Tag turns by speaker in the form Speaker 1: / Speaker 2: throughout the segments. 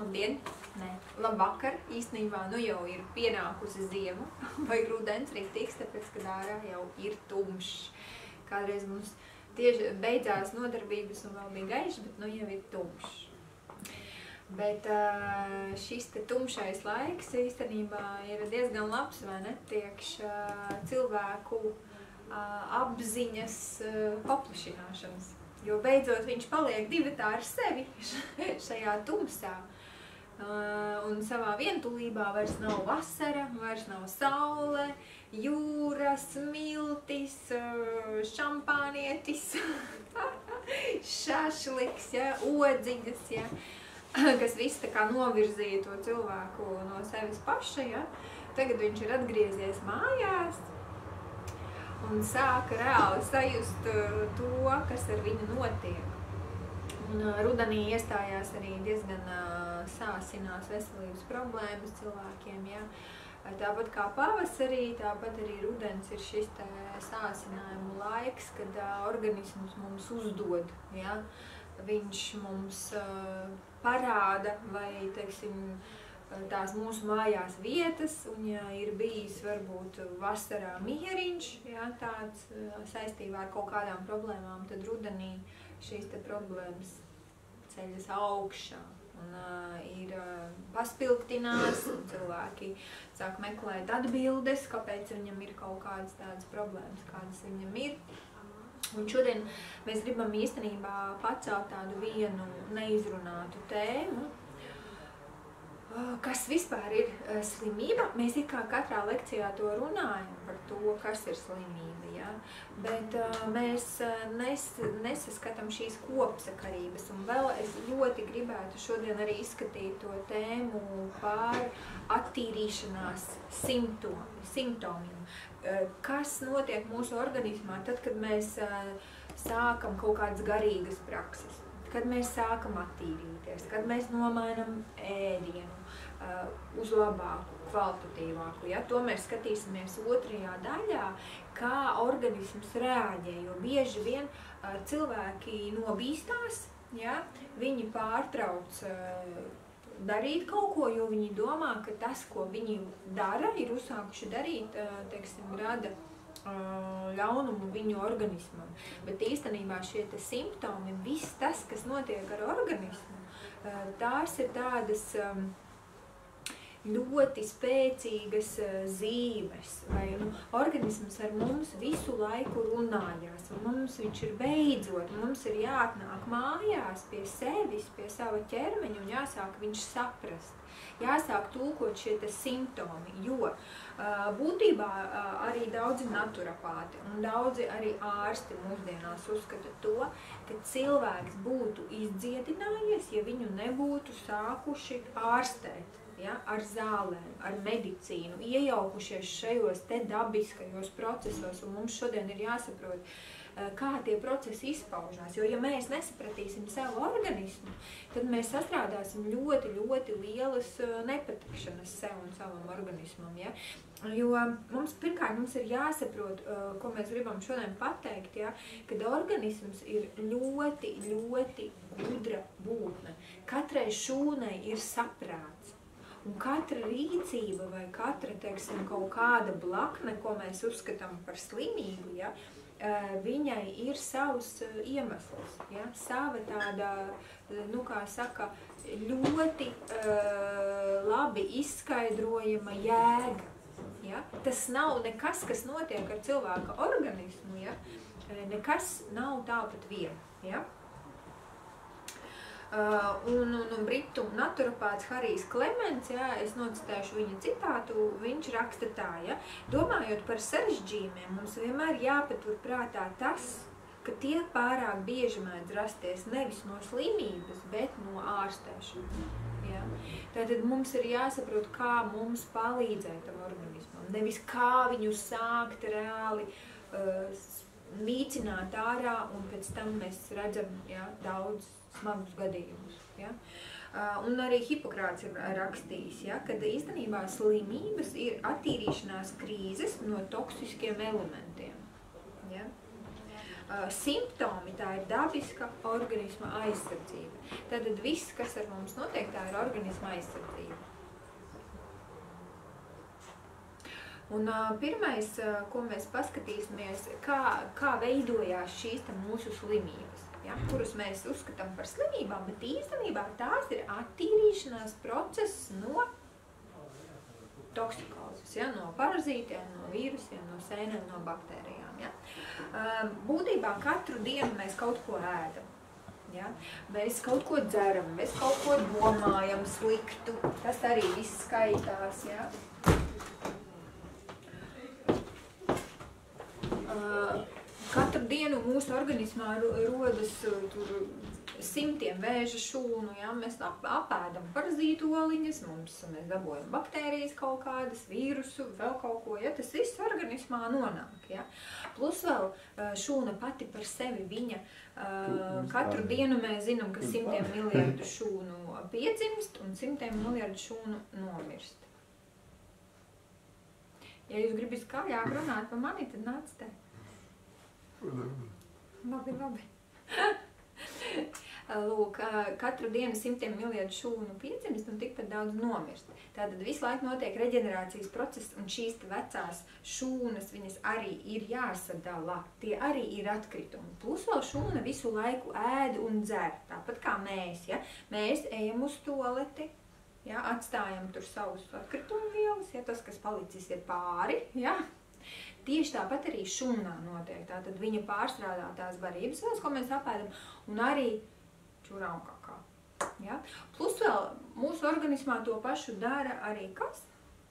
Speaker 1: labdien, ne, labvakar, īstenībā nu jau ir pienākusi ziema vai rudens rītīgs, tāpēc, kad ārā jau ir tumšs. Kādreiz mums tieši beidzās nodarbības un vēl bija gaišs, bet nu jau ir tumšs. Bet šis te tumšais laiks īstenībā ir diezgan labs, vai ne, priekš cilvēku apziņas paplašināšanas. Jo beidzot viņš paliek divatā ar sevi šajā tumsā. Un savā vientulībā vairs nav vasara, vairs nav saule, jūra, smiltis, šampānietis, šašliks, ja, odziņas, ja, kas viss tā kā novirzīja to cilvēku no sevis paša. Ja. Tagad viņš ir atgriezies mājās un sāka reāli sajust to, kas ar viņu notiek. Un rudenī iestājās arī diezgan sāsinās veselības problēmas cilvēkiem. Ja. Tāpat kā pavasarī, tāpat arī rudens ir šis sāsinājumu laiks, kad organisms mums uzdod. Ja. Viņš mums parāda vai, teiksim, tās mūsu mājās vietas, un ja ir bijis varbūt vasarā mieriņš, ja, tāds saistībā ar kaut kādām problēmām, tad rudenī šīs te problēmas ceļas augšā un ir paspilgtinās, un cilvēki sāk meklēt atbildes, kāpēc viņam ir kaut kādas tādas problēmas, kādas viņam ir. Un šodien mēs gribam īstenībā pacelt tādu vienu neizrunātu tēmu, kas vispār ir slimība. Mēs it kā katrā lekcijā to runājam par to, kas ir slimība, ja? Bet mēs nesaskatām šīs kopsakarības. Un vēl es ļoti gribētu šodien arī izskatīt to tēmu par attīrīšanās simptomiem. Kas notiek mūsu organismā tad, kad mēs sākam kaut kādas garīgas prakses, kad mēs sākam attīrīties, kad mēs nomainam ēdienu uz labāku, kvalitatīvāku. Ja? To mēs skatīsimies otrajā daļā, kā organisms reaģē, jo bieži vien cilvēki nobīstās, ja? Viņi pārtrauc darīt kaut ko, jo viņi domā, ka tas, ko viņi dara, ir uzsākuši darīt, teiksim, rada ļaunumu viņu organismam. Bet īstenībā šie te simptomi, viss tas, kas notiek ar organismu, tās ir tādas ļoti spēcīgas zīmes, vai organisms ar mums visu laiku runājās, un mums viņš ir beidzot, mums ir jāatnāk mājās pie sevis, pie sava ķermeņa, un jāsāk viņš saprast, jāsāk tulkot šie te simptomi, jo būtībā arī daudzi naturapāti un daudzi arī ārsti mūsdienās uzskata to, ka cilvēks būtu izdziedinājies, ja viņu nebūtu sākuši ārstēt. Ja, ar zālēm, ar medicīnu, iejaukušies šajos te dabiskajos procesos, un mums šodien ir jāsaprot, kā tie procesi izpaužās, jo ja mēs nesapratīsim savu organismu, tad mēs sastrādāsim ļoti, ļoti lielas nepatikšanas sev un savam organismam, ja. Jo pirmkārt mums ir jāsaprot, ko mēs gribam šodien pateikt, ja, kad organisms ir ļoti, ļoti gudra būtne. Katrai šūnai ir saprāts. Un katra rīcība vai katra, teiksim, kaut kāda blakne, ko mēs uzskatām par slimību, ja, viņai ir savs iemesls, ja, sava tāda, nu kā saka, ļoti labi izskaidrojama jēga. Ja. Tas nav nekas, kas notiek ar cilvēka organismu, ja, nekas nav tāpat vien. Ja. Un britu naturapāts Harijs Klements, ja, es nocitēšu viņa citātu, viņš raksta tā, ja, domājot par sarežģījumiem, mums vienmēr jāpatur prātā tas, ka tie pārāk bieži mēdz rasties nevis no slimības, bet no ārstēšanas. Ja. Tātad mums ir jāsaprot, kā mums palīdzēt tam organismam, nevis kā viņu sākt reāli mīcināt ārā, un pēc tam mēs redzam, ja, daudz smagus gadījumus. Ja? Un arī Hipokrāts ir rakstījis, ja, kad īstenībā slimības ir attīrīšanās krīzes no toksiskiem elementiem. Ja? Simptomi, tā ir dabiska organisma aizsardzība. Tātad viss, kas ar mums notiek, tā ir organisma aizsardzība. Un pirmais, ko mēs paskatīsimies, kā veidojās šīs mūsu slimības, ja, kurus mēs uzskatām par slimībām, bet īstenībā tās ir attīrīšanās process no toksikozes, ja, no parazītiem, no vīrusiem, no sēnēm, no baktērijām. Ja. Būtībā katru dienu mēs kaut ko ēdam. Ja. Mēs kaut ko dzeram, mēs kaut ko domājam sliktu, tas arī viss skaitās. Ja. Katru dienu mūsu organismā rodas simtiem vēža šūnu, ja? Mēs apēdam parazītu oliņas, mēs dabojam baktērijas kaut kādas, vīrusu, vēl kaut ko, ja? Tas viss organismā nonāk. Ja? Plus vēl šūna pati par sevi, viņa katru dienu mēs zinām, ka simtiem miljardu šūnu piedzimst un simtiem miljardu šūnu nomirst. Ja jūs gribat skaļāk runāt par mani, tad nāc te. Labi. Lūk, katru dienu simtiem miljardu šūnu piedzimst un tikpat daudz nomirst. Tātad visu laiku notiek reģenerācijas process, un šīs vecās šūnas, viņas arī ir jāsadala. Tie arī ir atkritumi. Plus vēl šūna visu laiku ēd un dzer, tāpat kā mēs. Ja? Mēs ejam uz tualeti, ja? Atstājam tur savus atkritumu vielas, ja? Tas, kas palicis, ir pāri. Ja? Tieši tāpat arī šūnā notiek. Tātad viņa pārstrādā tās barības vielas, ko mēs apēdam, un arī čurā un kakā. Ja? Plus vēl mūsu organismā to pašu dara arī kas?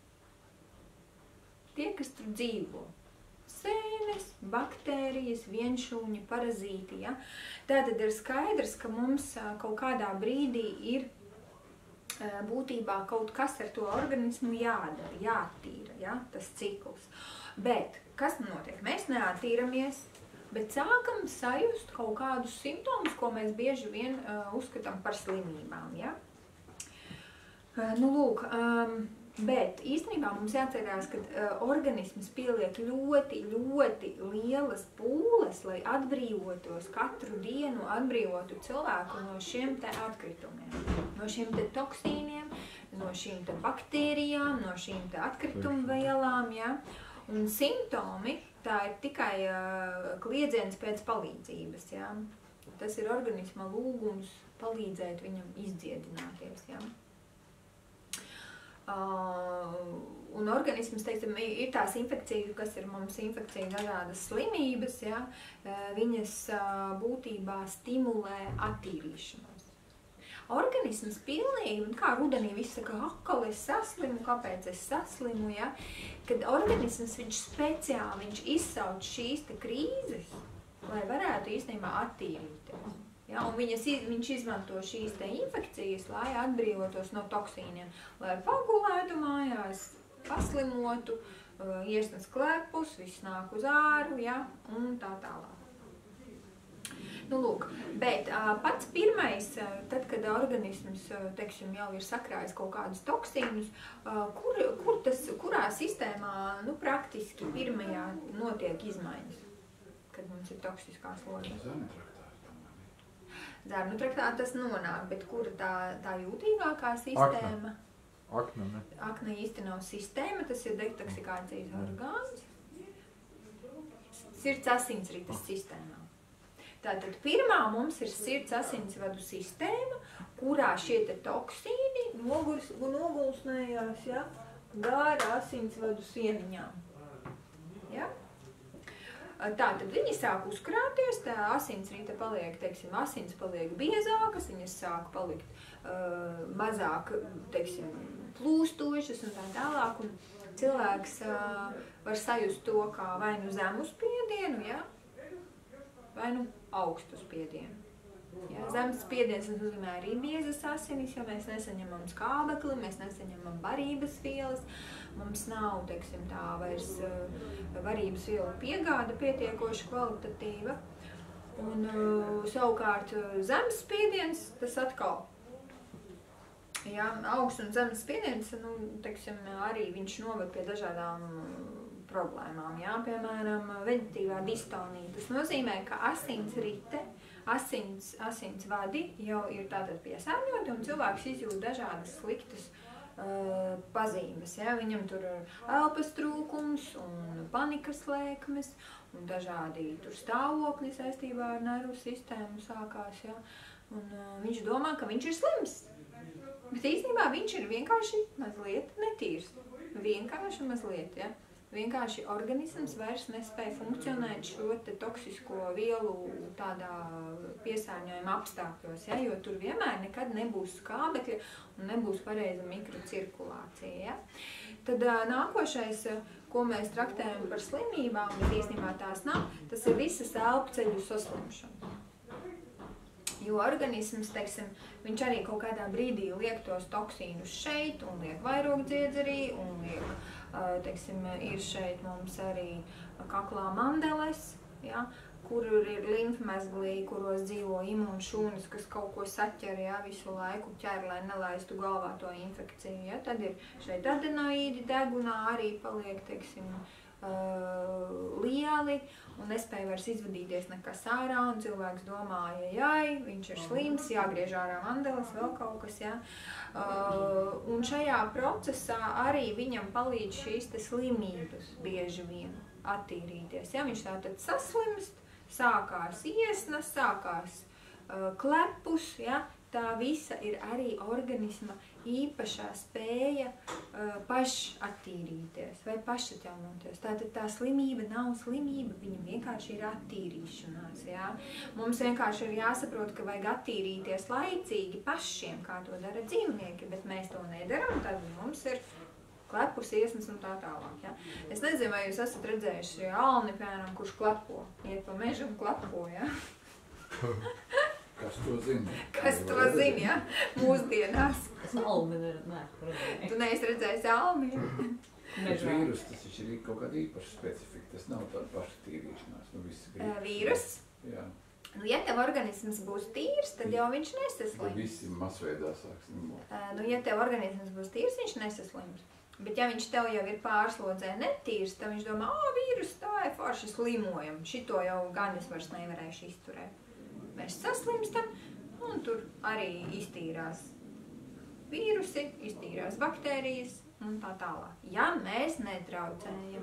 Speaker 1: Tie, kas tur dzīvo. Sēnes, baktērijas, vienšūņi, parazīti. Ja? Tātad ir skaidrs, ka mums kaut kādā brīdī ir būtībā kaut kas ar to organismu jādara, jātīra, ja? Tas cikls. Bet, kas notiek? Mēs neattīramies, bet sākam sajust kaut kādus simptomus, ko mēs bieži vien uzskatām par slimībām. Ja? Nu, lūk, bet īstenībā mums jāatcerās, ka organisms pieliek ļoti, ļoti lielas pūles, lai atbrīvotos katru dienu, atbrīvotu cilvēku no šiem te atkritumiem, no šiem te toksīniem, no šīm te baktērijām, no šīm te atkritumvielām. Ja? Un simptomi, tā ir tikai kliedziens pēc palīdzības. Ja? Tas ir organisma lūgums palīdzēt viņam izdziedināties. Ja? Un organisms, teiksim, ir tās infekcijas, kas ir mums infekcija dažādas slimības, ja? Viņas būtībā stimulē attīrīšanos. Organisms pilnīgi, kā rudenī viss saka, akal es saslimu, kāpēc es saslimu, ja? Kad organisms viņš speciāli, viņš izsauc šīs te krīzes, lai varētu īstenībā attīrīties. Ja? Un viņš izmanto šīs te infekcijas, lai atbrīvotos no toksīniem, lai pagulētu mājās, paslimotu, iesnas klepus, viss nāk uz āru, ja? Un tā tālāk. Nu, lūk, bet pats pirmais, tad, kad organisms, teiksim, jau ir sakrājis kaut kādus toksīnus, kurā sistēmā, nu, praktiski pirmajā notiek izmaiņas, kad mums ir toksiskās lodes? Zarnu traktā tas nonāk, bet kura tā jūtīgākā sistēma?
Speaker 2: Akna, ne?
Speaker 1: Akna īsti nav sistēma, tas ir detoksikācijas orgāns. Sirds asinsrites sistēmā. Tātad pirmā mums ir sirds asinsvadu sistēma, kurā šie te toksīni nogulsnējās, ja, gāra asinsvadu sieniņām. Ja? Tātad viņi sāk uzkrāties, tā asinsrite paliek, teiksim, asins paliek biezākas, viņas sāk palikt mazāk, teiksim, plūstošas un tā tālāk, un cilvēks var sajust to kā vai nu zemu spiedienu, ja, vai nu augstu spiedienu. Ja, zemes spiediens nozīmē arī biezas asinis, jo mēs nesaņemam skābekli, mēs nesaņemam barības vielas, mums nav, teiksim, tā vairs barības vielu piegāda pietiekoši kvalitatīva. Un savukārt zemes spiediens, tas atkal, ja, augsts un zemes spiediens, nu, teiksim, arī viņš noved pie dažādām problēmām, jā, piemēram, veģetīvā distonija. Tas nozīmē, ka asinsrite, asins vadi jau ir tātad piesārņoti un cilvēks izjūt dažādas sliktas pazīmes, ja? Viņam tur ir elpas trūkums un panikas lēkmes un dažādi tur stāvokļi saistībā ar nervu sistēmu sākās, ja? Un viņš domā, ka viņš ir slims, bet īstenībā viņš ir vienkārši mazliet netīrs, vienkārši mazliet, ja? Vienkārši organisms vairs nespēja funkcionēt šo te toksisko vielu tādā piesārņojuma apstākļos, ja? Jo tur vienmēr nekad nebūs skābekļa un nebūs pareiza mikrocirkulācija. Ja? Tad nākošais, ko mēs traktējam par slimībām, bet īstenībā tās nav, tas ir visas elpceļu saslimšana. Jo organisms, teiksim, viņš arī kaut kādā brīdī liek tos toksīnus šeit un liek vairogdziedzerī un liek, teiksim, ir šeit mums arī kaklā mandeles, ja, kur ir limfmezglī, kuros dzīvo imūnšūnas, kas kaut ko saķer, ja, visu laiku ķer, lai nelaistu galvā to infekciju. Ja. Tad ir šeit adenoīdi degunā arī paliek, teiksim, lieli un nespēja vairs izvadīties nekas ārā, un cilvēks domā, jai, viņš ir slims, jāgriež ārā mandeles, vēl kaut kas, ja. Un šajā procesā arī viņam palīdz šīs te slimības bieži vien attīrīties, ja. Viņš tātad saslimst, sākās iesnas, sākās klepus, ja. Tā visa ir arī organisma īpašā spēja pašattīrīties vai pašatjaunoties. Tātad tā slimība nav slimība, viņa vienkārši ir attīrīšanās. Ja? Mums vienkārši ir jāsaprot, ka vajag attīrīties laicīgi pašiem, kā to dara dzīvnieki, bet mēs to nedaram, tad mums ir klepus, iesnas un tā tālāk. Ja? Es nezinu, vai jūs esat redzējuši alni, piemēram, kurš klepo, iet pa mežu un klepo, ja?
Speaker 2: Kas to zina?
Speaker 1: Kas to zina, ja? Mūsdienās.
Speaker 3: Es almi neesmu redzējis.
Speaker 1: Tu neesi redzējis almi?
Speaker 2: Bet vīrus, tas ir kaut kāda īpaša specifika, tas nav tāda paša tīrīšanās. Nu,
Speaker 1: vīrus?
Speaker 2: Jā.
Speaker 1: Nu, ja tev organisms būs tīrs, tad jau viņš nesaslims.
Speaker 2: Tad visi masveidā sāk slimot.
Speaker 1: Nu, ja tev organisms būs tīrs, viņš nesaslims. Bet ja viņš tev jau ir pārslodzē netīrs, tad viņš domā, vīrus, tā ir forši slimojam. Šito jau gan es vairs nevarēšu izturēt. Mēs saslimstam, un tur arī iztīrās vīrusi, iztīrās baktērijas un tā tālāk. Ja mēs netraucējam,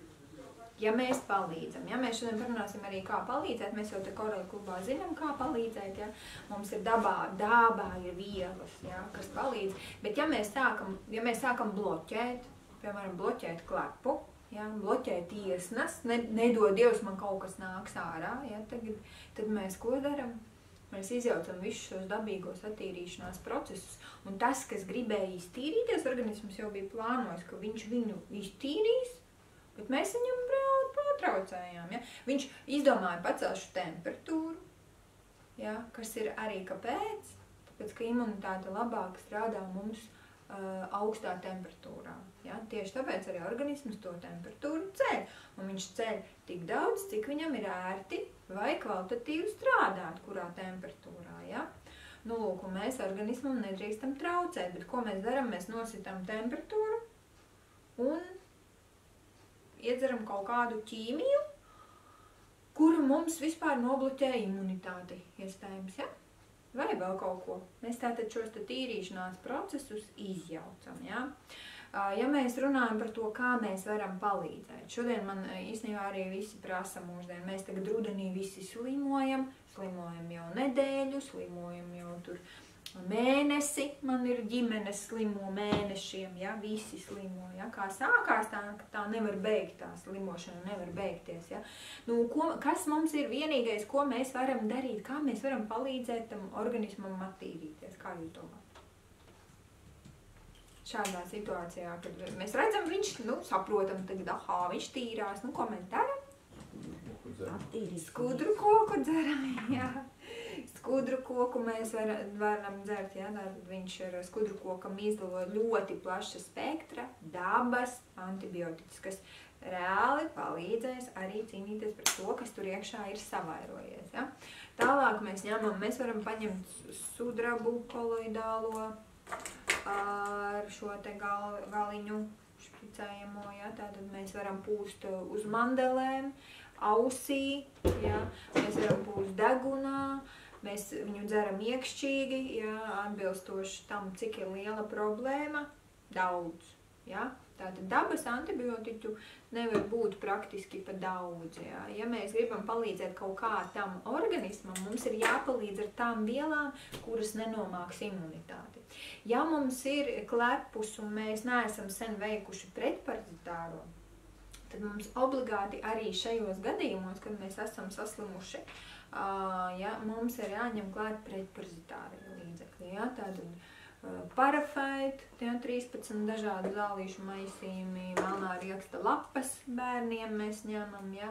Speaker 1: ja mēs palīdzam, ja mēs šodien parunāsim arī kā palīdzēt, mēs jau te Koreļu klubā zinām, kā palīdzēt, ja? Mums ir dabā ir vielas, ja, kas palīdz, bet ja mēs sākam bloķēt, piemēram, bloķēt klepu, ja, bloķēt iesnas, nedod Dievs, man kaut kas nāks ārā, ja, tad mēs ko daram? Mēs izjaucam visus šos dabīgos attīrīšanās procesus, un tas, kas gribēja iztīrīties, organisms jau bija plānojis, ka viņš viņu iztīrīs, bet mēs viņam reāli pārtraucējām. Ja. Viņš izdomāja pacelšu temperatūru, ja, kas ir arī kāpēc? Tāpēc, ka imunitāte labāk strādā mums augstā temperatūrā. Ja? Tieši tāpēc arī organisms to temperatūru ceļ. Un viņš ceļ tik daudz, cik viņam ir ērti vai kvalitatīvi strādāt, kurā temperatūrā. Ja? Nu, lūk, un mēs organismam nedrīkstam traucēt, bet ko mēs darām? Mēs nositām temperatūru un iedzeram kaut kādu ķīmiju, kuru mums vispār nobloķē imunitāti, iespējams, ja? Vai vēl kaut ko. Mēs tātad šos tīrīšanās procesus izjaucam. Ja? Ja mēs runājam par to, kā mēs varam palīdzēt, šodien man īstenībā arī visi prasa mūsdien. Mēs tagad rudenī visi slimojam jau nedēļu, slimojam jau tur mēnesi. Man ir ģimenes slimo mēnešiem, ja? Visi slimo. Ja? Kā sākās, tā nevar beigt, tā slimošana nevar beigties. Ja? Nu, kas mums ir vienīgais, ko mēs varam darīt, kā mēs varam palīdzēt tam organismam attīrīties? Kā jūs domājat? Šādā situācijā, kad mēs redzam, viņš, saprotam tagad, viņš tīrās, ko mēs darām? Skudru koku dzeram, jā. Skudru koku mēs varam dzert, ja? Viņš ir skudru kokam izdalo ļoti plaša spektra, dabas antibiotikas, kas reāli palīdzēs arī cīnīties pret to, kas tur iekšā ir savairojies. Ja? Tālāk mēs varam paņemt sudrabu koloidālo ar šo te galiņu špricējamo, ja, tātad mēs varam pūst uz mandelēm, ausī, ja, mēs varam pūst degunā, mēs viņu dzeram iekšķīgi, ja, atbilstoši tam, cik ir liela problēma, daudz, ja. Tātad dabas antibiotiķu nevar būt praktiski pa daudz, ja. Ja mēs gribam palīdzēt kaut kā tam organismam, mums ir jāpalīdz ar tām vielām, kuras nenomāks imunitāti. Ja mums ir klepus un mēs neesam sen veikuši pretparazitāro, tad mums obligāti arī šajos gadījumos, kad mēs esam saslimuši, ja, mums ir jāņem klāt pretparazitāri līdzekļi, ja, tātad parafait, ja, 13 dažādu zālīšu maisījumi, melnā rieksta lapas bērniem mēs ņemam, ja,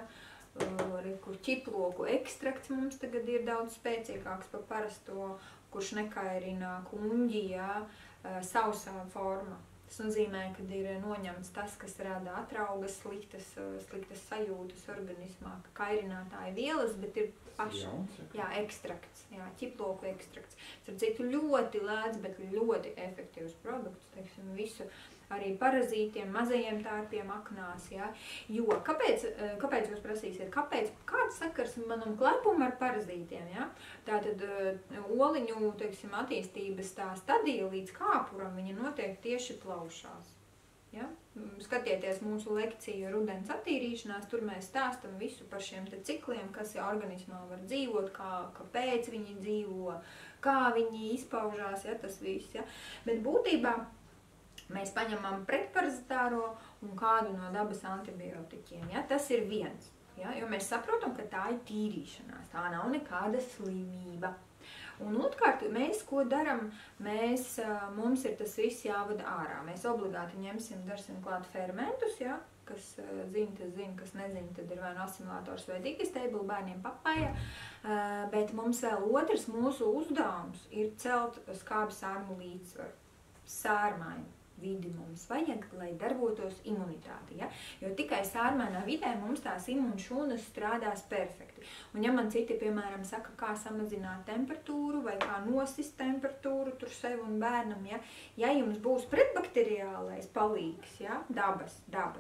Speaker 1: ķiploku ekstrakts mums tagad ir daudz spēcīgāks par parasto, kurš nekairina kuņģi, ja, sausā forma. Tas nozīmē, ka ir noņemts tas, kas rada atraugas, sliktas sajūtas organismā, kairinātāja vielas, bet ir paša, jā, ekstrakts, jā, ķiploku ekstrakts. Starp citu ļoti lēts, bet ļoti efektīvs produkts, teiksim, visu arī parazītiem, mazajiem tārpiem aknās, jā. Jo, kāpēc jūs prasīsiet, kāds sakars manam klepum ar parazītiem, jā? Tātad oliņu, teiksim, attīstības tā stadija līdz kāpuram, viņa notiek tieši plaušās. Ja? Skatieties mūsu lekciju rudens attīrīšanās, tur mēs stāstam visu par šiem te cikliem, kas ja organismā var dzīvot, kāpēc viņi dzīvo, kā viņi izpaužās, ja, tas viss, ja. Bet būtībā mēs paņemam pretparazitāro un kādu no dabas antibiotiķiem, ja, tas ir viens, ja, jo mēs saprotam, ka tā ir tīrīšanās, tā nav nekāda slimība. Un otrkārt, mēs ko daram, mums ir tas viss jāvada ārā. Mēs obligāti darsim klāt fermentus, ja, kas zina, tas zina, kas nezina, tad ir vai no asimilators vai digestable, bērniem papaja. Bet mums vēl otrs mūsu uzdevums ir celt skābi sārmu līdzsvaru, sārmaini. Vidi mums vajag, lai darbotos imunitāte, ja? Jo tikai sārmainā vidē mums tās imunšūnas strādās perfekti. Un ja man citi, piemēram, saka, kā samazināt temperatūru vai kā nosist temperatūru tur sev un bērnam, ja jums būs pretbakteriālais palīgs, ja? Dabas.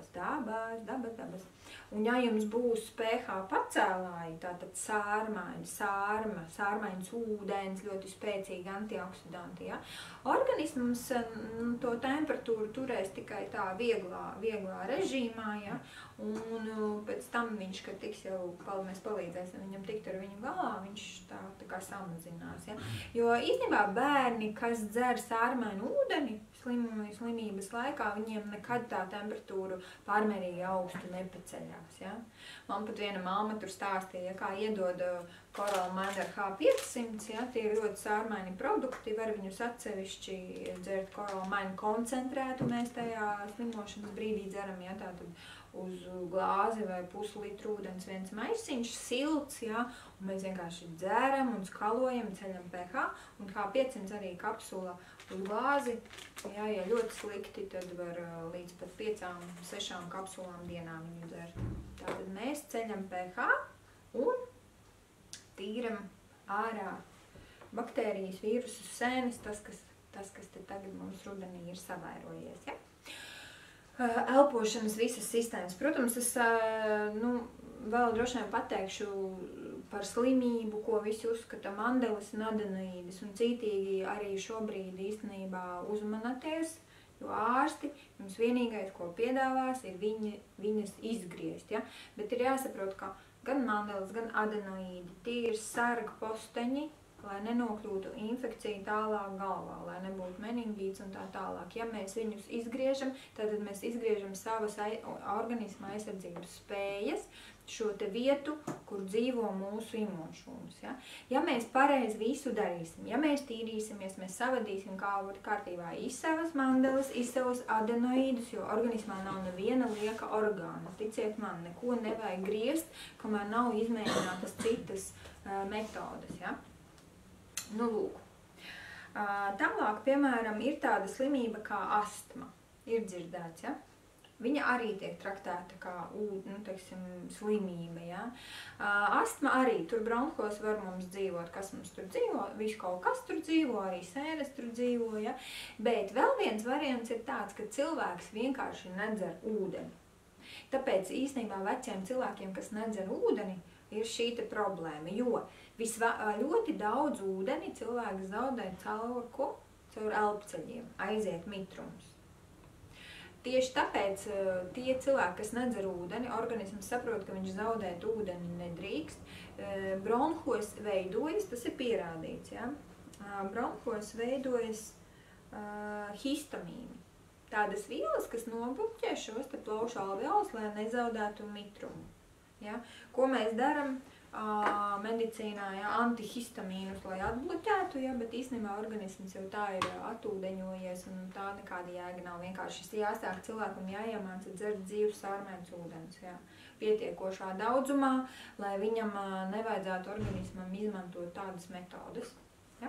Speaker 1: Un ja jums būs pH pacēlāji, tātad sārmains ūdens, ļoti spēcīgi antioksidanti, ja? Organisms to temperatūru turēs tikai tā vieglā režīmā, ja? Un pēc tam viņš, kad tiks jau, mēs palīdzēsim viņam tikt ar viņu galā, viņš tā kā samazinās, ja? Jo īstenībā bērni, kas dzer sārmainu ūdeni slimības laikā, viņiem nekad tā temperatūra pārmērīgi augstu nepaceļās, ja? Man pat viena mamma tur stāstīja, kā iedod koralmaini ar H500, ja? Tie ir ļoti sārmaini produkti, var viņus atsevišķi dzert koralmaini koncentrētu, mēs tajā slimošanas brīdī dzeram, ja? Tātad uz glāzi vai puslitru ūdens viens maisiņš, silts, ja? Un mēs vienkārši dzeram un skalojam, ceļam pH, un H500 arī kapsula uz glāzi, ja ļoti slikti, tad var līdz pat 5-6 kapsulām dienā viņu dzert. Tātad mēs ceļam pH un tīram ārā baktērijas, vīrusus, sēnes, tas, kas te tagad mums rudenī ir savairojies, ja? Elpošanas visas sistēmas. Protams, es vēl droši vien pateikšu par slimību, ko visi uzskata mandelis un adenoīdis, un cītīgi arī šobrīd īstenībā uzmanieties, jo ārsti jums vienīgais, ko piedāvās, ir viņas izgriezt, ja? Bet ir jāsaprot, ka gan mandelis, gan adenoīdi, tie ir sarga posteņi, lai nenokļūtu infekcija tālāk galvā, lai nebūtu meningīts un tā tālāk. Ja mēs viņus izgriežam, tad mēs izgriežam savas organisma aizsardzības spējas, šo te vietu, kur dzīvo mūsu imunšūnas. Ja? Ja mēs pareizi visu darīsim, ja mēs tīrīsimies, mēs savadīsim kārtībā izsavas mandelis, izsavas adenoīdus, jo organismā nav neviena lieka orgāna. Ticiet man, neko nevajag griezt, kamēr nav izmēģinātas citas metodas. Ja? Nu, lūk. Tālāk, piemēram, ir tāda slimība kā astma. Ir dzirdēts, ja? viņa arī tiek traktēta kā slimība. Ja? Astma arī, tur bronhos var mums dzīvot, kas mums tur dzīvo, visu kaut kas tur dzīvo, arī sēnes tur dzīvo. Ja? Bet vēl viens variants ir tāds, ka cilvēks vienkārši nedzer ūdeni. Tāpēc īstenībā veciem cilvēkiem, kas nedzer ūdeni, ir šī problēma, jo ļoti daudz ūdeni cilvēks zaudē caur elpceļiem, aiziet mitrums. Tieši tāpēc tie cilvēki, kas nedzer ūdeni, organisms saprot, ka viņš zaudēt ūdeni nedrīkst. Bronhos veidojas, tas ir pierādīts, ja? Bronhos veidojas histamīni. Tādas vielas, kas nobloķē šos te plaušu alveolus, lai nezaudētu mitrumu. Ja? Ko mēs daram medicīnā, ja? Antihistamīnus, lai atbloķētu, ja? Bet īstenībā organisms jau tā ir atūdeņojies un tā nekāda jēga nav. Vienkārši jāsāk cilvēkam jāiemāca dzert dzīvu sārmēns ūdens, ja? Pietiekošā daudzumā, lai viņam nevajadzētu organismam izmantot tādas metodas. Ja?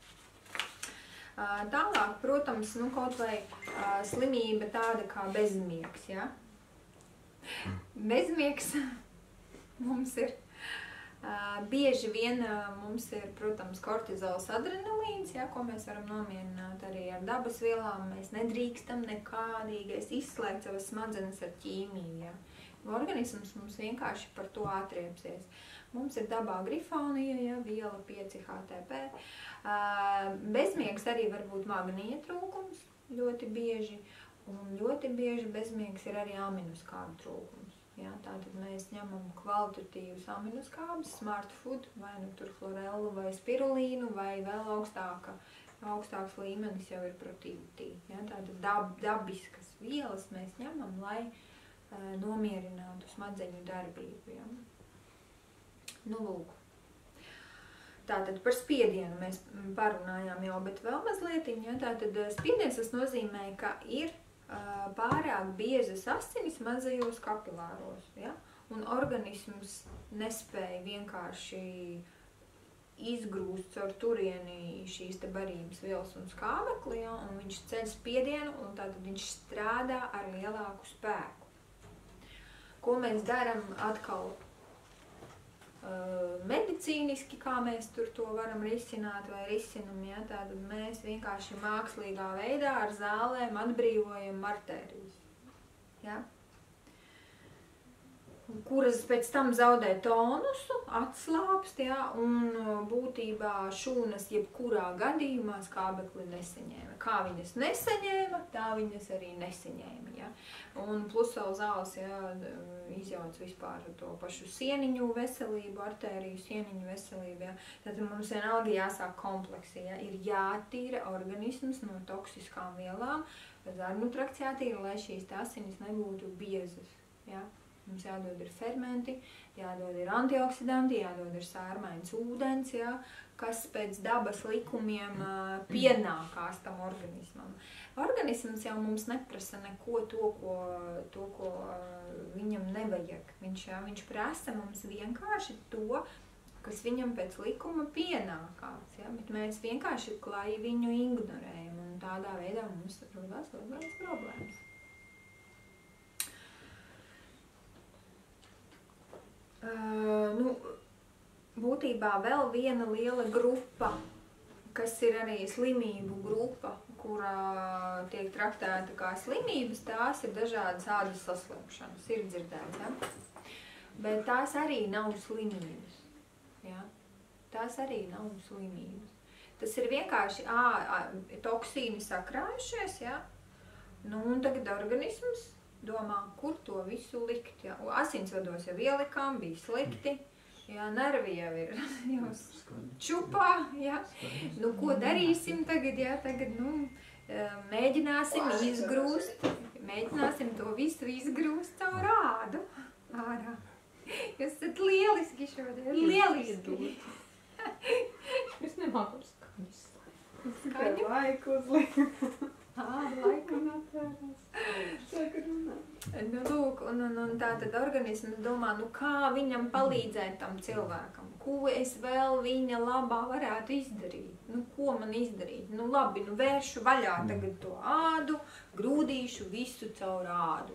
Speaker 1: Tālāk, protams, kaut vai slimība tāda kā bezmiegs, ja? Bezmiegs mums ir, bieži vien mums ir, protams, kortizols, adrenalīns, ja, ko mēs varam nomierināt arī ar dabas vielām. Mēs nedrīkstam nekādīgais izslēgt savas smadzenes ar ķīmiju, ja? Organisms mums vienkārši par to atriepsies. Mums ir dabā grifonija, ja, viela 5-HTP. Bezmiegs arī var būt magnija trūkums ļoti bieži, un ļoti bieži bezmiegs ir arī aminoskābu trūkums. Ja, tātad mēs ņemam kvalitatīvus aminoskābus, smart food, vai nu tur chlorellu vai spirulīnu, vai vēl augstāks līmenis jau ir protītī. Ja, tātad dabiskas vielas mēs ņemam, lai nomierinātu smadzeņu darbību. Ja. Nu, lūk. Tātad par spiedienu mēs parunājām jau, bet vēl mazliet, ja, tātad spiediens tas nozīmē, ka ir pārāk biezas asinis mazajos kapilāros, ja? Un organisms nespēja vienkārši izgrūst caur turieni šīs te barības vielas un skābekli, ja? Un viņš ceļ spiedienu, un tātad viņš strādā ar lielāku spēku. Ko mēs daram atkal medicīniski, kā mēs tur to varam risināt vai risinam, ja? Tātad mēs vienkārši mākslīgā veidā ar zālēm atbrīvojam artērijas, ja? Kuras pēc tam zaudē tonusu, atslāpst, ja? Un būtībā šūnas jebkurā gadījumā skābekli nesaņēma. Kā viņas nesaņēma, tā viņas arī nesaņēma, ja? Un plus vēl zāles, ja, izjauc vispār to pašu sieniņu veselību, artēriju sieniņu veselību, ja. Tad mums vienalga jāsāk kompleksi, ja. Ir jātīra organisms no toksiskām vielām, zarnu trakts jātīra, lai šīs asinis nebūtu biezas, ja. Mums jādod ir fermenti, jādod ir antioksidanti, jādod ir sārmains ūdens, ja, kas pēc dabas likumiem pienākās tam organismam. Organisms jau mums neprasa neko to, ko viņam nevajag. Viņš prasa mums vienkārši to, kas viņam pēc likuma pienākās. Ja? Bet mēs vienkārši klāji viņu ignorējam, un tādā veidā mums rodās lielākas problēmas. Būtībā vēl viena liela grupa, kas ir arī slimību grupa, kurā tiek traktēta kā slimības, tās ir dažādas ādas saslimšanas, ir dzirdēts, ja? Bet tās arī nav slimības, ja? Tās arī nav slimības. Tas ir vienkārši toksīni sakrājušies, ja? Nu, un tagad organisms domā, kur to visu likt, ja? Asinsvados jau ielikām, bija slikti, ja? Nervi jau ir jau čupā, ja? Nu, ko darīsim tagad, ja? Tagad, mēģināsim izgrūst, mēģināsim to visu izgrūst caur ādu. Ārā. Jūs esat lieliski šodien, lieliski.
Speaker 3: Es nemāku skaņas.
Speaker 1: Skaņu?
Speaker 3: Laiku uzliek.
Speaker 1: Laiku natvērās.
Speaker 3: Saka runāt.
Speaker 1: Nu, lūk, un tātad organisms domā, nu kā viņam palīdzēt tam cilvēkam? Ko es vēl viņa labā varētu izdarīt? Nu, ko man izdarīt? Nu, labi, vēršu vaļā tagad to ādu, grūdīšu visu caur ādu.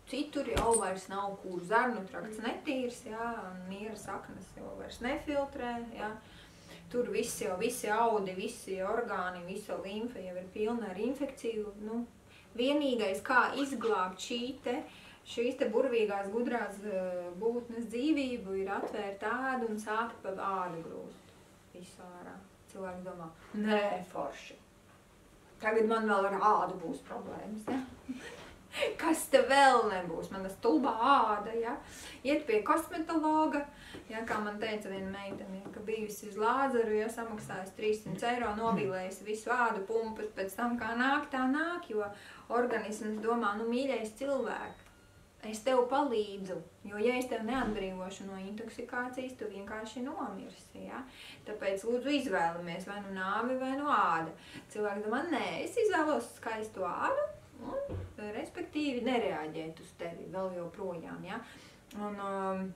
Speaker 1: citur jau vairs nav kur. Zarnu trakts netīrs, jā, miera saknes jau vairs nefiltrē, jā. Tur visi audi, visi orgāni, visa limfa jau ir pilna ar infekciju. Nu, vienīgais, kā izglābt šīs te burvīgās, gudrās būtnes dzīvību, ir atvērt ādu un sākt pa ādu grūst visu ārā. Cilvēki domā, nē, forši. Tagad man vēl ar ādu būs problēmas, ja? Kas te vēl nebūs? Mana stulbā āda, ja? Iet pie kosmetologa, ja, kā man teica viena meitene, ka bijusi uz Lāzaru, ja, samaksājusi 300 eiro, nobilējusi visu ādu pumpas, pēc tam kā nāk, tā nāk, jo organisms domā, nu, mīļais cilvēks, es tev palīdzu, jo, ja es tev neatbrīvošu no intoksikācijas, tu vienkārši nomirsi, ja? Tāpēc lūdzu izvēlamies vai nu nāvi vai nu āda. Cilvēks domā, nē, es izvēlos skaistu ādu, un, respektīvi, nereaģēt uz tevi vēl joprojām, ja? Un,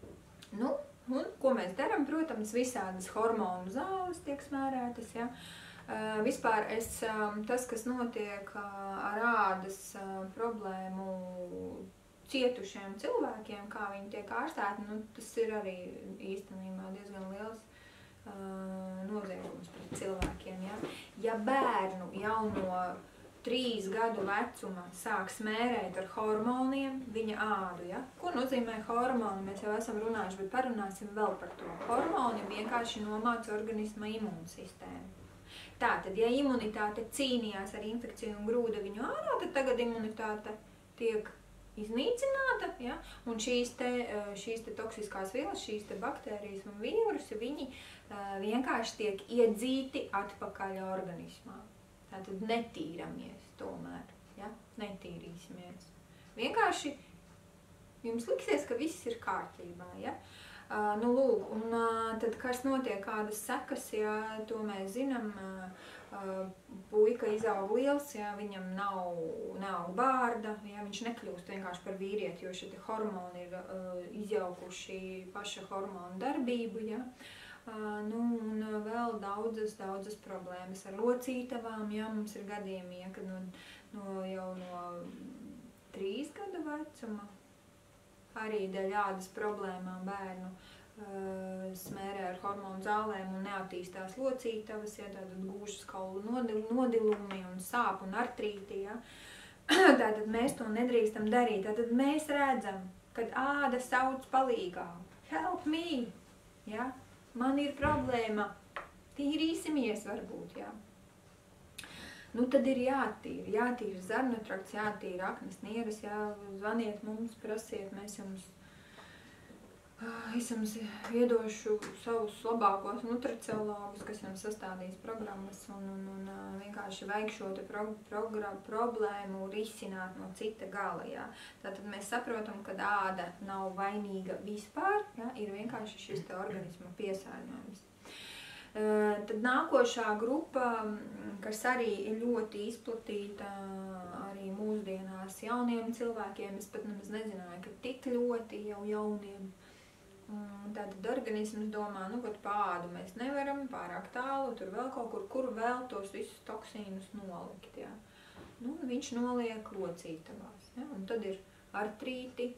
Speaker 1: un ko mēs darām? Protams, visādas hormonu zāles tiek smērētas, ja? Vispār tas, kas notiek ar ādas problēmu cietušiem cilvēkiem, kā viņi tiek ārstēti, nu, tas ir arī īstenībā diezgan liels noziegums pret cilvēkiem, ja? Ja bērnu jau no 3 gadu vecuma sāk smērēt ar hormoniem viņa ādu, ja? Ko nozīmē hormoni? Mēs jau esam runājuši, bet parunāsim vēl par to. Hormoni vienkārši nomāca organisma imūnsistēmu. Tātad, ja imunitāte cīnījās ar infekciju un grūda viņu ārā, tad tagad imunitāte tiek iznīcināta, ja? Un šīs te toksiskās vielas, šīs te baktērijas un vīrusi, viņi vienkārši tiek iedzīti atpakaļ organismā. Tātad netīramies tomēr, ja? Netīrīsimies. Vienkārši jums liksies, ka viss ir kārtībā, ja? Nu, lūk, un tad kas notiek, kādas sekas, ja, to mēs zinām, puika izaug liels, ja, viņam nav bārda, ja, viņš nekļūst vienkārši par vīrieti, jo šie hormoni ir izjaukuši paša hormonu darbību, ja. Nu, un vēl daudzas problēmas ar locītavām, ja, mums ir gadījumi, ja, kad jau no 3 gadu vecuma arī dēļ ādas problēmām bērnu smērē ar hormonu zālēm un neattīstās locītavas, ja, tātad gūžas kaulu nodilumi un sāp un artrīti, ja. Tātad mēs to nedrīkstam darīt, tātad mēs redzam, kad āda sauc palīgā, help me, ja. Man ir problēma, tīrīsimies varbūt, jā. Nu, tad ir jātīra zarnu trakts, jātīra aknas nieres, jā, zvaniet mums, prasiet, es jums iedošu savus labākos nutriciologus, kas jums sastādīs programmas un vienkārši vajag šo te problēmu risināt no cita gala, jā. Tātad mēs saprotam, ka āda nav vainīga vispār, jā, ir vienkārši šis te organisma piesārņojums. Tad nākošā grupa, kas arī ir ļoti izplatīta arī mūsdienās jauniem cilvēkiem, es pat nemaz nezināju, ka tik ļoti jau jauniem. Tātad organisms domā, nu, pat pa ādu mēs nevaram, pārāk tālu, tur vēl kaut kur vēl tos visus toksīnus nolikt, jā. Nu, viņš noliek locītavās, ja, un tad ir artrīti,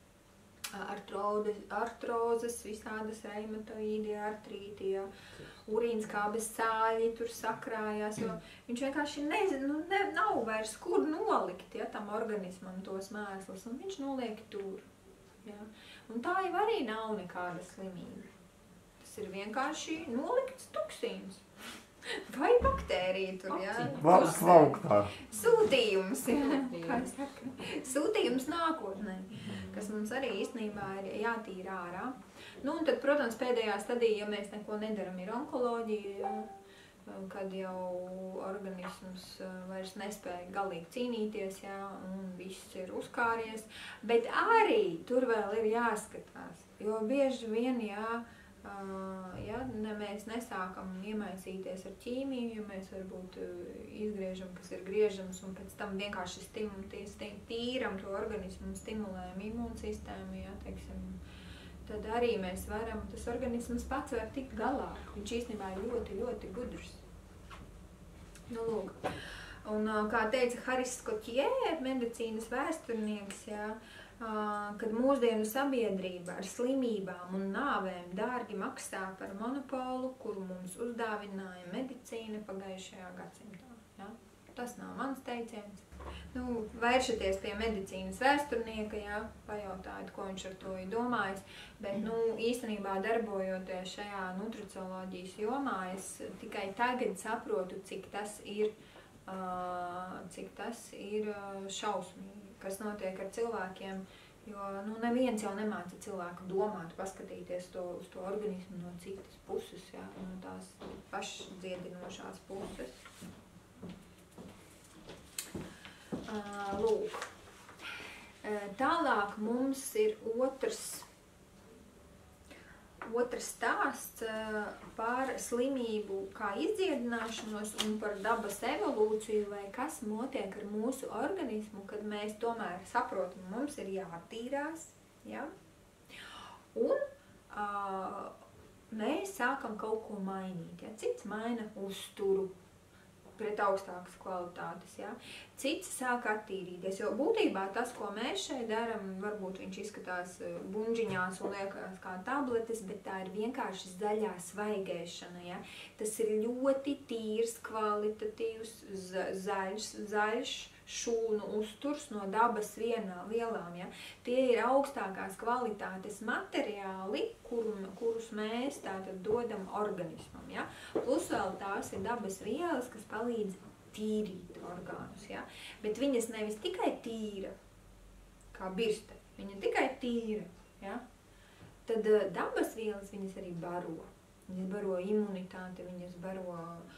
Speaker 1: artrozes, visādas reumatoīdi, artrīti, ja, urīnskābes sāļi tur sakrājās, jo viņš vienkārši nav vairs kur nolikt, ja, tam organismam tos mēslus, un viņš noliek tur, ja. Un tā jau arī nav nekāda slimība. Tas ir vienkārši nolikts toksīns. Vai baktērija tur, jā? Sūtījums, jā, kā es saku. Sūtījums nākotnē, kas mums arī īstenībā ir jātīra ārā. Nu, un tad, protams, pēdējā stadija, ja mēs neko nedaram, ir onkoloģija, jā, kad jau organisms vairs nespēja galīgi cīnīties, jā, un viss ir uzkāries. Bet arī tur vēl ir jāskatās, jo bieži vien, jā, ja mēs nesākam iemaisīties ar ķīmiju, ja mēs varbūt izgriežam, kas ir griežams, un pēc tam vienkārši tīram to organismu un stimulējam imūnsistēmu, ja, teiksim, tad arī mēs varam, tas organisms pats var tikt galā. Viņš īstenībā ir ļoti, ļoti gudrs. Nu, lūk. Un, kā teica Haris Skotjē, medicīnas vēsturnieks, jā, kad mūsdienu sabiedrība ar slimībām un nāvēm dārgi maksā par monopolu, kuru mums uzdāvināja medicīna pagājušajā gadsimtā. Ja? Tas nav mans teiciens. Nu, vēršaties pie medicīnas vēsturnieka, ja? Pajautājiet, ko viņš ar to ir domājis, bet nu, īstenībā darbojoties šajā nutricioloģijas jomā, es tikai tagad saprotu, cik tas ir šausmīgi, kas notiek ar cilvēkiem, jo nu, neviens jau nemāca cilvēku domāt, paskatīties uz to organismu no citas puses, ja, no tās pašdziedinošās puses. Lūk. Tālāk mums ir otrs stāsts par slimību kā izdziedināšanos un par dabas evolūciju, vai kas notiek ar mūsu organismu, kad mēs tomēr saprotam, mums ir jātīrās, ja? Un mēs sākam kaut ko mainīt, ja? Cits maina uzturu pret augstākas kvalitātes, ja? Cits sāk attīrīties, jo būtībā tas, ko mēs šeit daram, varbūt viņš izskatās buņģiņās un liekas kā tabletes, bet tā ir vienkārši zaļā svaigēšana, ja? Tas ir ļoti tīrs, kvalitatīvs, zaļš šūnu uzturs no dabas vielām, ja? Tie ir augstākās kvalitātes materiāli, kurus mēs tātad dodam organismam, ja? Plus vēl tās ir dabas vielas, kas palīdz tīrīt orgānus, ja? Bet viņas nevis tikai tīra, kā birste, viņa tikai tīra, ja? Tad dabas vielas viņas arī baro. Viņas baro imunitāti, viņas baro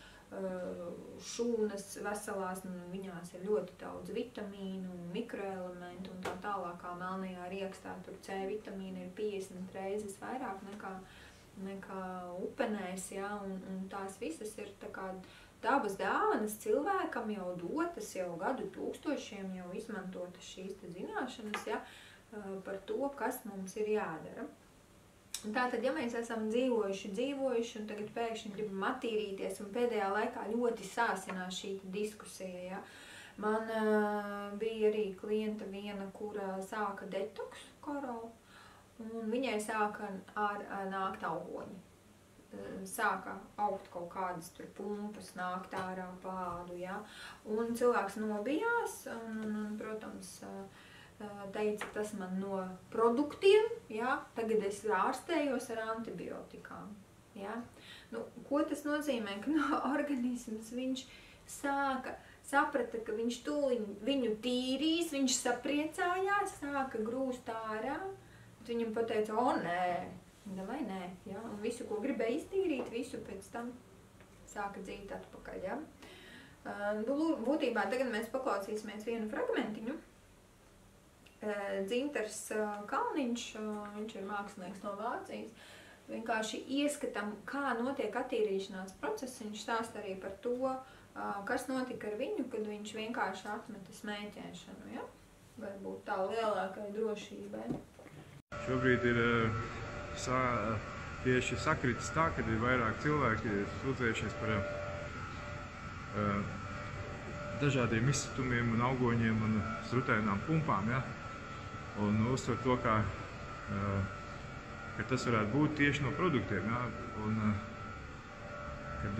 Speaker 1: šūnas veselās, un viņās ir ļoti daudz vitamīnu, mikroelementu un tā tālākā melnajā riekstā. Tur C vitamīna ir 50 reizes vairāk nekā upenēs, ja? Un tās visas ir tā kā dabas dāvanas cilvēkam jau dotas, jau gadu tūkstošiem jau izmantotas šīs zināšanas, ja? Par to, kas mums ir jādara. Tātad, ja mēs esam dzīvojuši un tagad pēkšņi gribam attīrīties, un pēdējā laikā ļoti sāsinās šī diskusija, ja? Man bija arī klienta viena, kura sāka detoksu korovu, un viņai sāka nākt augoņi. Sāka augt kaut kādas tur pumpas, nākt ārā pādu, ja? Un cilvēks nobijās, un protams, teica, tas man no produktiem, ja? Tagad es ārstējos ar antibiotikām. Ja? Nu, ko tas nozīmē? Ka no organisms viņš saprata, ka viņš viņu tīrīs, viņš sapriecājās, sāka grūst ārā, bet viņam pateica, o nē, vai nē, ja? Un visu, ko gribēja iztīrīt, visu pēc tam sāka dzīt atpakaļ. Ja? Būtībā tagad mēs paklausīsimies vienu fragmentiņu. Dzintars Kalniņš, viņš ir mākslinieks no Vācijas, vienkārši ieskatam, kā notiek attīrīšanās process. Viņš stāsta arī par to, kas notika ar viņu, kad viņš vienkārši atmeta smēķēšanu, ja? Varbūt tā lielākai drošībai.
Speaker 4: Šobrīd ir tieši sakritis tā, kad ir vairāk cilvēki sūdzējušies par dažādiem izsitumiem un augoņiem un strutainām pumpām, ja? Un uzsver to, ka tas varētu būt tieši no produktiem, ja? Un kad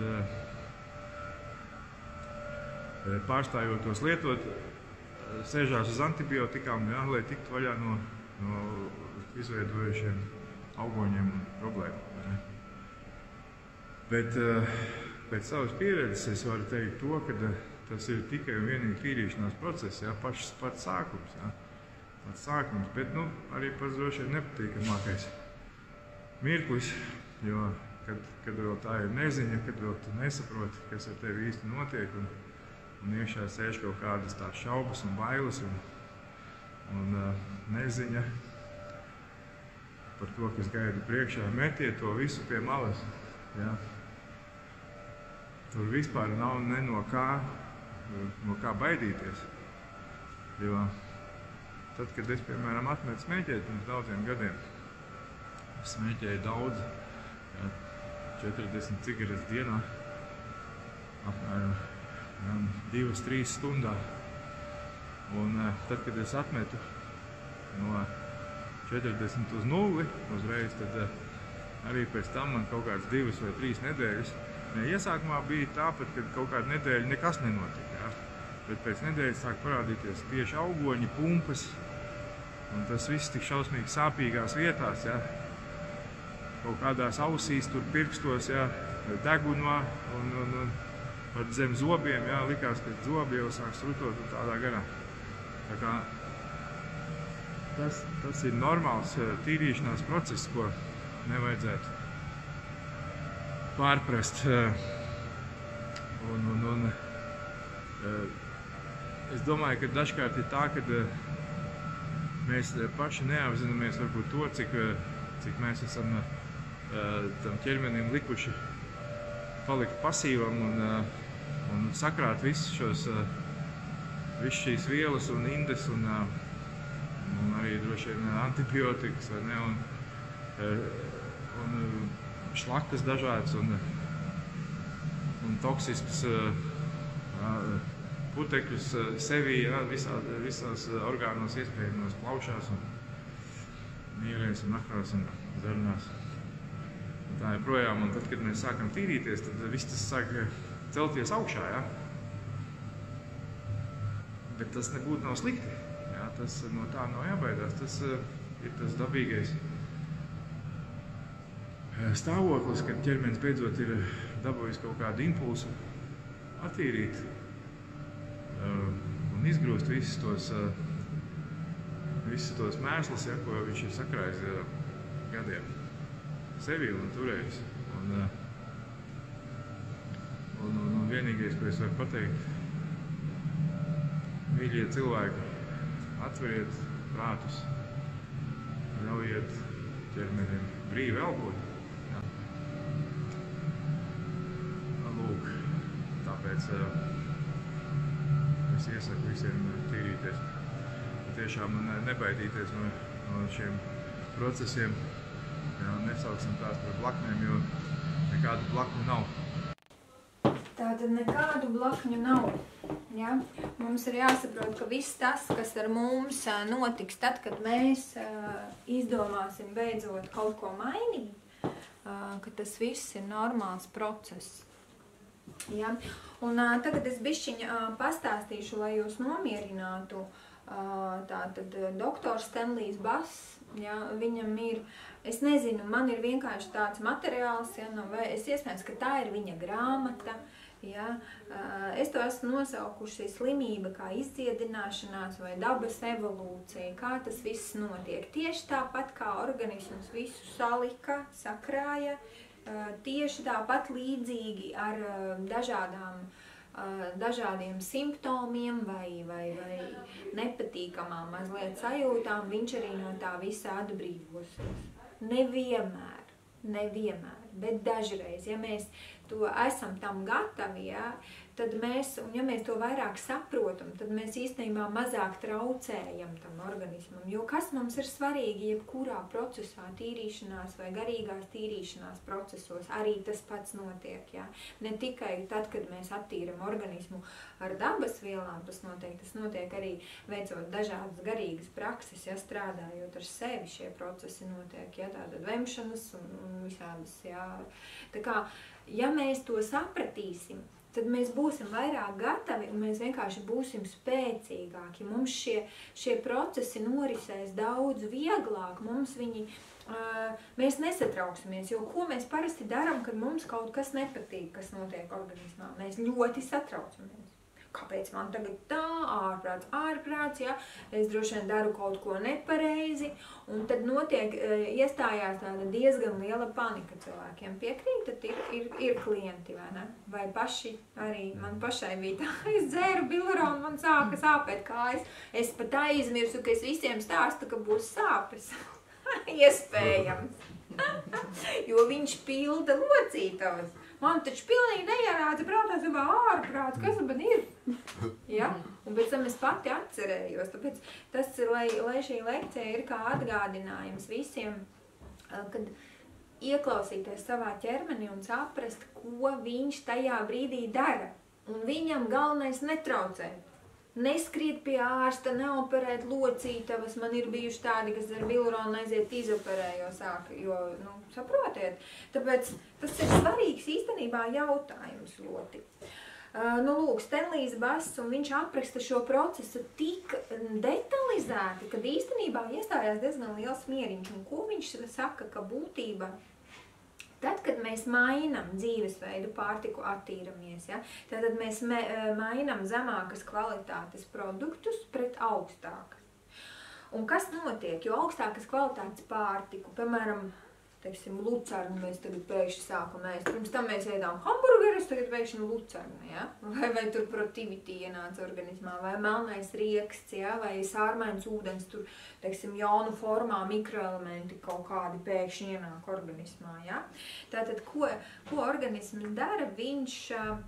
Speaker 4: pārstājot tos lietot, sēžās uz antibiotikām, ja? Lai tiktu vaļā no izveidojušiem augoņiem un problēmām. Ja? Bet pēc savas pieredzes es varu teikt to, ka tas ir tikai un vienīgi tīrīšanās process, ja? Pats sākums. Ja? Sākums, bet arī pats droši vien nepatīkamākais mirklis, jo kad vēl tā ir neziņa, kad vēl tu nesaproti, kas ar tevi īsti notiek, un iekšā sēž kaut kādas tās šaubas un bailes un neziņa par to, kas gaida priekšā, metiet to visu pie malas. Ja? Tur vispār nav ne no kā baidīties, jo tad, kad es, piemēram, atmetu smēķēt pirms daudziem gadiem, es smēķēju daudz, ja, 40 cigaretes dienā, apmēram. 2-3 stundā. Un tad, kad es atmetu no 40 uz 0 uzreiz, tad arī pēc tam man kaut kāds 2 vai 3 nedēļas. Iesākumā bija tāpat, kad kaut kādu nedēļu nekas nenotika, jā. Bet pēc nedēļas sāk parādīties tieši augoņi, pumpas, un tas viss tik šausmīgi sāpīgās vietās, jā. Kaut kādās ausīs, tur pirkstos, jā, degunā un pat zem zobiem, jā, likās, ka zobi jau sāk strutot un tādā garā. Tā kā tas ir normāls tīrīšanās process, ko nevajadzētu pārprast. Es domāju, ka dažkārt ir tā, ka mēs paši neapzināmies varbūt to, cik mēs esam tam ķermenim likuši palikt pasīvam un sakrāt visus šīs vielas un indes un arī droši vien antibiotikas, vai ne, un šlakas dažādas un toksiskas putekļus sevī, jā, visās orgānos iespējamos plaušās un mīrēs un akrās un zarnās. Un tā joprojām, un tad, kad mēs sākam tīrīties, tad viss tas sāk celties augšā, jā. Bet tas nebūtu nav slikti, jā, tas no tā nav jābaidās, tas ir tas dabīgais stāvoklis, kad ķermenis beidzot ir dabūjis kaut kādu impulsu attīrīt un izgrūst visus tos mēslus, ja, ko viņš ir sakrājis gadiem sevi un turējis. Un vienīgais, ko es varu pateikt, mīļie cilvēki, atveriet prātus, ļaujiet ķermenim brīvi elpot. Lūk, tāpēc es iesaku visiem tīrīties. Tiešām nebaidīties no šiem procesiem. Jā, nesauksim tās par blakņiem, jo nekādu blakņu nav.
Speaker 1: Tātad nekādu blakņu nav. Ja? Mums ir jāsaprot, ka viss tas, kas ar mums notiks tad, kad mēs izdomāsim beidzot kaut ko mainīt, ka tas viss ir normāls process. Ja? Un tagad es bišķiņa pastāstīšu, lai jūs nomierinātu. Tātad doktors Stanlijs Bass, ja, viņam ir, es nezinu, man ir vienkārši tāds materiāls, ja, vai es iespējams, ka tā ir viņa grāmata, ja. Es to esmu nosaukuši slimība kā izdziedināšanās vai dabas evolūcija, kā tas viss notiek. Tieši tāpat kā organisms visu salika, sakrāja, tieši tāpat līdzīgi ar dažādiem simptomiem vai nepatīkamām mazliet sajūtām, viņš arī no tā visa atbrīvosies. Nevienmēr, bet dažreiz, ja mēs to esam tam gatavi, ja, tad mēs, un ja mēs to vairāk saprotam, tad mēs īstenībā mazāk traucējam tam organismam. Jo kas mums ir svarīgi jebkurā procesā, tīrīšanās vai garīgās tīrīšanās procesos, arī tas pats notiek. Ja? Ne tikai tad, kad mēs attīram organismu ar dabas vielām, tas notiek arī veicot dažādas garīgas prakses, ja, strādājot ar sevi šie procesi notiek, ja, tātad vemšanas un visādas. Ja. Tā kā, ja mēs to sapratīsim, tad mēs būsim vairāk gatavi un mēs vienkārši būsim spēcīgāki. Mums šie procesi norisēs daudz vieglāk, mēs nesatrauksimies, jo ko mēs parasti darām, kad mums kaut kas nepatīk, kas notiek organismā. Mēs ļoti satraucamies. Kāpēc man tagad tā, ārprāts, ja? Es droši vien daru kaut ko nepareizi, un tad iestājās tāda diezgan liela panika cilvēkiem. Piekrītat, ir klienti, vai ne? Vai paši, arī man pašai bija tā, es dzēru biluronu, man sāka sāpēt kājas. Es pat aizmirsu, ka es visiem stāstu, ka būs sāpes. Iespējams. Jo viņš pilda locītavas. Man taču pilnīgi nejārāda prātā, savā ārprāts, kas man ir? Ja? Un pēc tam es pati atcerējos. Tāpēc tas, lai šī lekcija ir kā atgādinājums visiem, kad ieklausīties savā ķermenī un saprast, ko viņš tajā brīdī dara. Un viņam galvenais netraucēt. Neskriet pie ārsta, neoperēt locītavas. Man ir bijuši tādi, kas ar viluronu aiziet izoperējo sāka, jo, saprotiet. Tāpēc tas ir svarīgs īstenībā jautājums ļoti. Lūk, Stenlijs Bass, un viņš apraksta šo procesu tik detalizēti, kad īstenībā iestājās diezgan liels mieriņš. Un ko viņš saka, ka būtība, tad, kad mēs mainam dzīvesveidu, pārtiku attīramies, ja, tad mēs mainam zemākas kvalitātes produktus pret augstākas. Un kas notiek? Jo augstākas kvalitātes pārtiku, piemēram, teiksim, lucernu mēs tagad pēkšņi sākam ēst. Pirms tam mēs ēdām hamburgerus, tagad pēkšņi lucernu, ja? Vai tur protiviti ienāca organismā, vai melnais rieksts, ja? Vai sārmains ūdens, tur, teiksim, jaunu formā mikroelementi kaut kādi pēkšņi ienāk organismā, ja? Tātad, ko organisms dara? Viņš,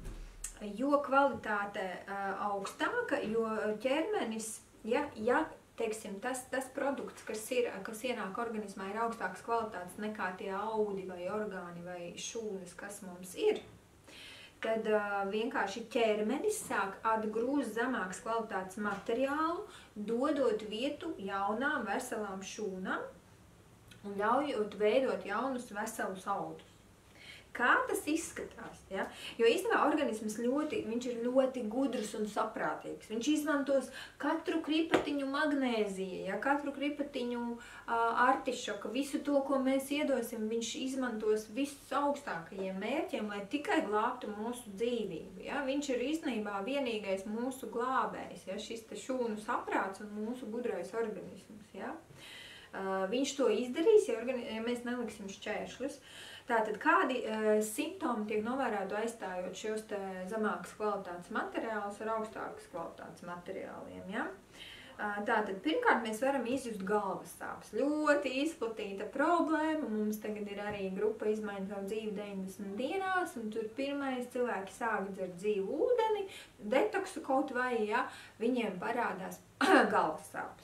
Speaker 1: jo kvalitāte augstāka, jo ķermenis, ja teiksim, tas produkts, kas ienāk organismā, ir augstākas kvalitātes nekā tie audi vai orgāni vai šūnas, kas mums ir, tad vienkārši ķermenis sāk atgrūst zemākas kvalitātes materiālu, dodot vietu jaunām veselām šūnām un ļaujot veidot jaunus veselus audus. Kā tas izskatās? Ja? Jo īstenībā organisms viņš ir ļoti gudrs un saprātīgs. Viņš izmantos katru kripatiņu magnēziju, ja? Katru kripatiņu artišoka, visu to, ko mēs iedosim, viņš izmantos visus augstākajiem mērķiem, lai tikai glābtu mūsu dzīvību. Ja? Viņš ir īstenībā vienīgais mūsu glābējs, ja? Šis te šūnu saprāts un mūsu gudrais organisms. Ja? Viņš to izdarīs, ja mēs neliksim šķēršļus. Tātad, kādi simptomi tiek novēroti aizstājot šos te zemākas kvalitātes materiālus ar augstākas kvalitātes materiāliem, ja? Tātad, pirmkārt, mēs varam izjust galvas sāpes. Ļoti izplatīta problēma. Mums tagad ir arī grupa Izmaini savu dzīvi 90 dienās, un tur pirmais cilvēki sāk dzert dzīvu ūdeni, detoksu kaut vai, ja, viņiem parādās galvas sāpes.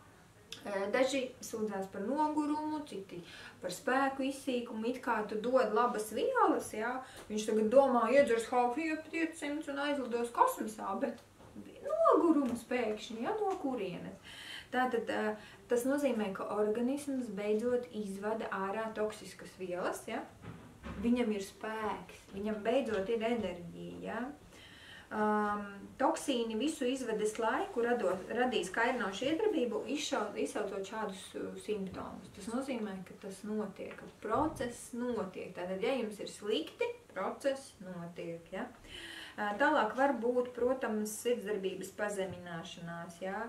Speaker 1: Daži sūdzās par nogurumu, citi par spēku izsīkumu, it kā tu dod labas vielas, jā. Viņš tagad domā, iedzers H500 un aizlidos kosmosā, bet nogurums pēkšņi, jā, no kurienes. Tātad tas nozīmē, ka organisms beidzot izvada ārā toksiskas vielas, jā. Viņam ir spēks, viņam beidzot ir enerģija, jā. Toksīni visu izvedes laiku radīs kairinošu iedarbību, izsaucot šādus simptomus. Tas nozīmē, ka tas notiek, ka process notiek. Tātad, ja jums ir slikti, process notiek. Ja? Tālāk var būt, protams, sirdsdarbības pazemināšanās, ja?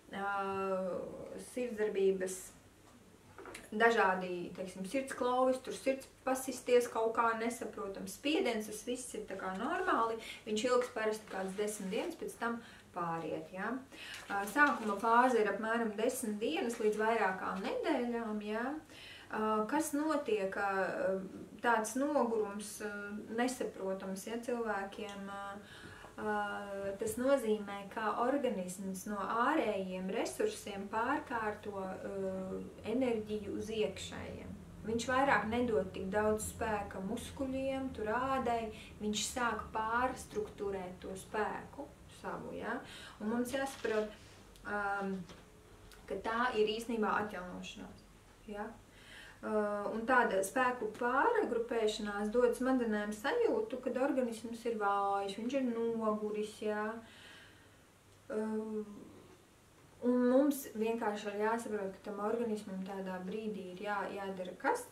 Speaker 1: Sirdsdarbības dažādi, teiksim, sirdsklovis, tur sirds pasisties kaut kā nesaprotams spiediens, tas viss ir tā kā normāli, viņš ilgs parasti kāds 10 dienas, pēc tam pāriet, ja. Sākuma fāze ir apmēram 10 dienas līdz vairākām nedēļām, ja. Kas notiek, tāds nogurums nesaprotams, ja, cilvēkiem, tas nozīmē, ka organisms no ārējiem resursiem pārkārto enerģiju uz iekšējiem. Viņš vairāk nedod tik daudz spēka muskuļiem, tur ādai, viņš sāk pārstruktūrēt to spēku savu, ja? Un mums jāsaprot, ka tā ir īstenībā atjaunošanās, ja? Un tāda spēku pārgrupēšanās dod smadzenēm sajūtu, kad organisms ir vājš, viņš ir noguris, jā. Un mums vienkārši ir jāsaprot, ka tam organismam tādā brīdī ir jādara kas?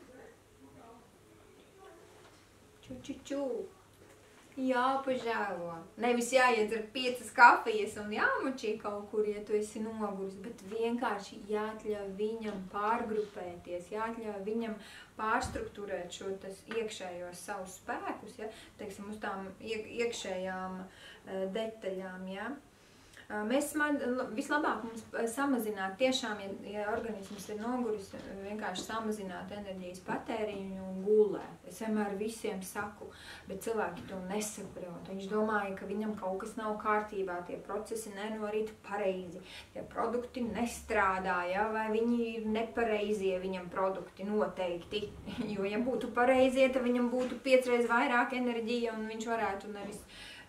Speaker 1: Ču. Jāpažēlo. Nevis jāiedzer 5 kafijas un jāmučī kaut kur, ja tu esi noguris, bet vienkārši jāatļauj viņam pārgrupēties, jāatļauj viņam pārstruktūrēt šo tas iekšējos savus spēkus, ja, teiksim, uz tām iekšējām detaļām, ja. Mēs vislabāk mums samazināt, tiešām, ja organisms ir noguris, vienkārši samazināt enerģijas patēriņu un gulēt. Es vienmēr visiem saku, bet cilvēki to nesaprot. Viņš domāja, ka viņam kaut kas nav kārtībā, tie procesi nenorit pareizi, tie produkti nestrādā, ja, vai viņi ir nepareizie viņam produkti noteikti. Jo, ja būtu pareizie, tad viņam būtu 5 reizes vairāk enerģija un viņš varētu nevis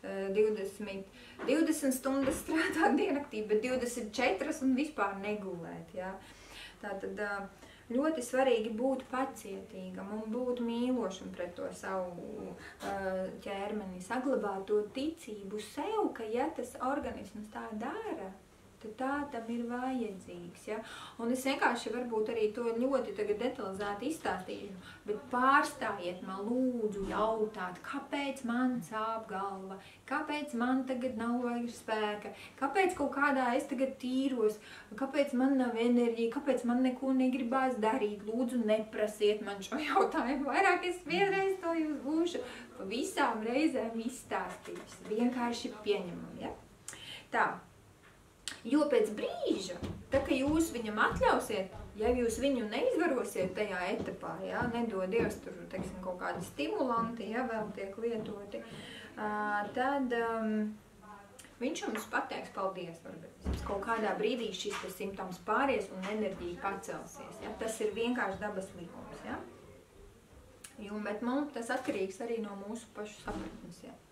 Speaker 1: 20 stundas strādāt diennaktī, bet 24 un vispār negulēt, ja. Tātad ļoti svarīgi būt pacietīgam un būt mīlošam pret to savu ķermeni, saglabāt to ticību sev, ka ja tas organisms tā dara, tad tā tam ir vajadzīgs, ja? Un es vienkārši varbūt arī to ļoti tagad detalizēti izstāstīšu, bet pārstājiet man lūdzu jautāt, kāpēc man sāp galva, kāpēc man tagad nav vairs spēka, kāpēc kaut kādā es tagad tīros, kāpēc man nav enerģija, kāpēc man neko negribās darīt, lūdzu neprasiet man šo jautājumu, vairāk es vienreiz to jūs būšu pa visām reizēm izstāstījis, vienkārši pieņemam, ja? Tā. Jo pēc brīža, tā ka jūs viņam atļausiet, ja jūs viņu neizvarosiet tajā etapā, ja, nedod Dievs tur, teiksim, kaut kādi stimulanti, ja, vēl tiek lietoti, tad viņš jums pateiks paldies, varbūt. Kaut kādā brīdī šis simptoms pāries un enerģija pacelsies, ja. Tas ir vienkārši dabas likums, ja. Bet mums tas atkarīgs arī no mūsu pašu sapratnes, ja.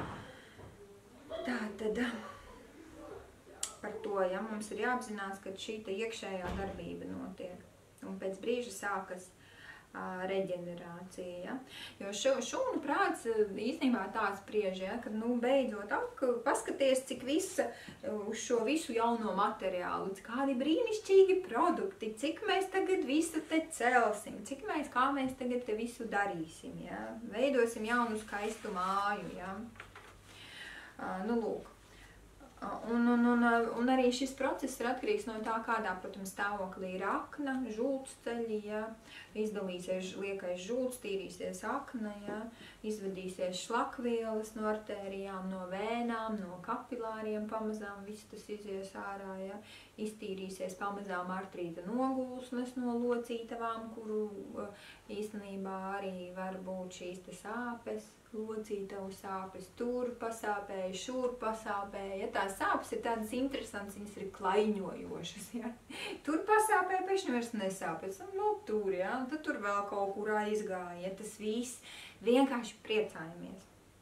Speaker 1: Tā tad... Par to, ja mums ir jāapzinās, ka šī iekšējā darbība notiek. Un pēc brīža sākas reģenerācija. Ja? Jo šūnu prāts īstenībā tā spriež, ja? Kad beidzot paskaties, cik visa uz šo visu jauno materiālu, kādi brīnišķīgi produkti, cik mēs tagad visu te celsim, kā mēs tagad te visu darīsim, ja? Veidosim jaunu skaistu māju. Ja? Lūk. Un arī šis process ir atkarīgs no tā, kādā, protams, stāvoklī ir akna, žultsceļi, ja, izdalīsies liekais žults, tīrīsies akna, ja, izvedīsies šlakvielas no artērijām, no vēnām, no kapilāriem pamazām, viss tas izies ārā, ja, iztīrīsies pamazām artrīta nogulsmes no locītavām, kuru īstenībā arī var būt šīs te sāpes. Locītavu sāpes, tur pasāpēja, šur pasāpēja. Ja tās sāpes ir tādas interesantas, viņas ir klaiņojošas. Ja? Tur pasāpēja, pēkšņi vairs nesāpēs. Tur, ja? Un tad tur vēl kaut kurā izgāja. Ja? Tas viss vienkārši priecājamies.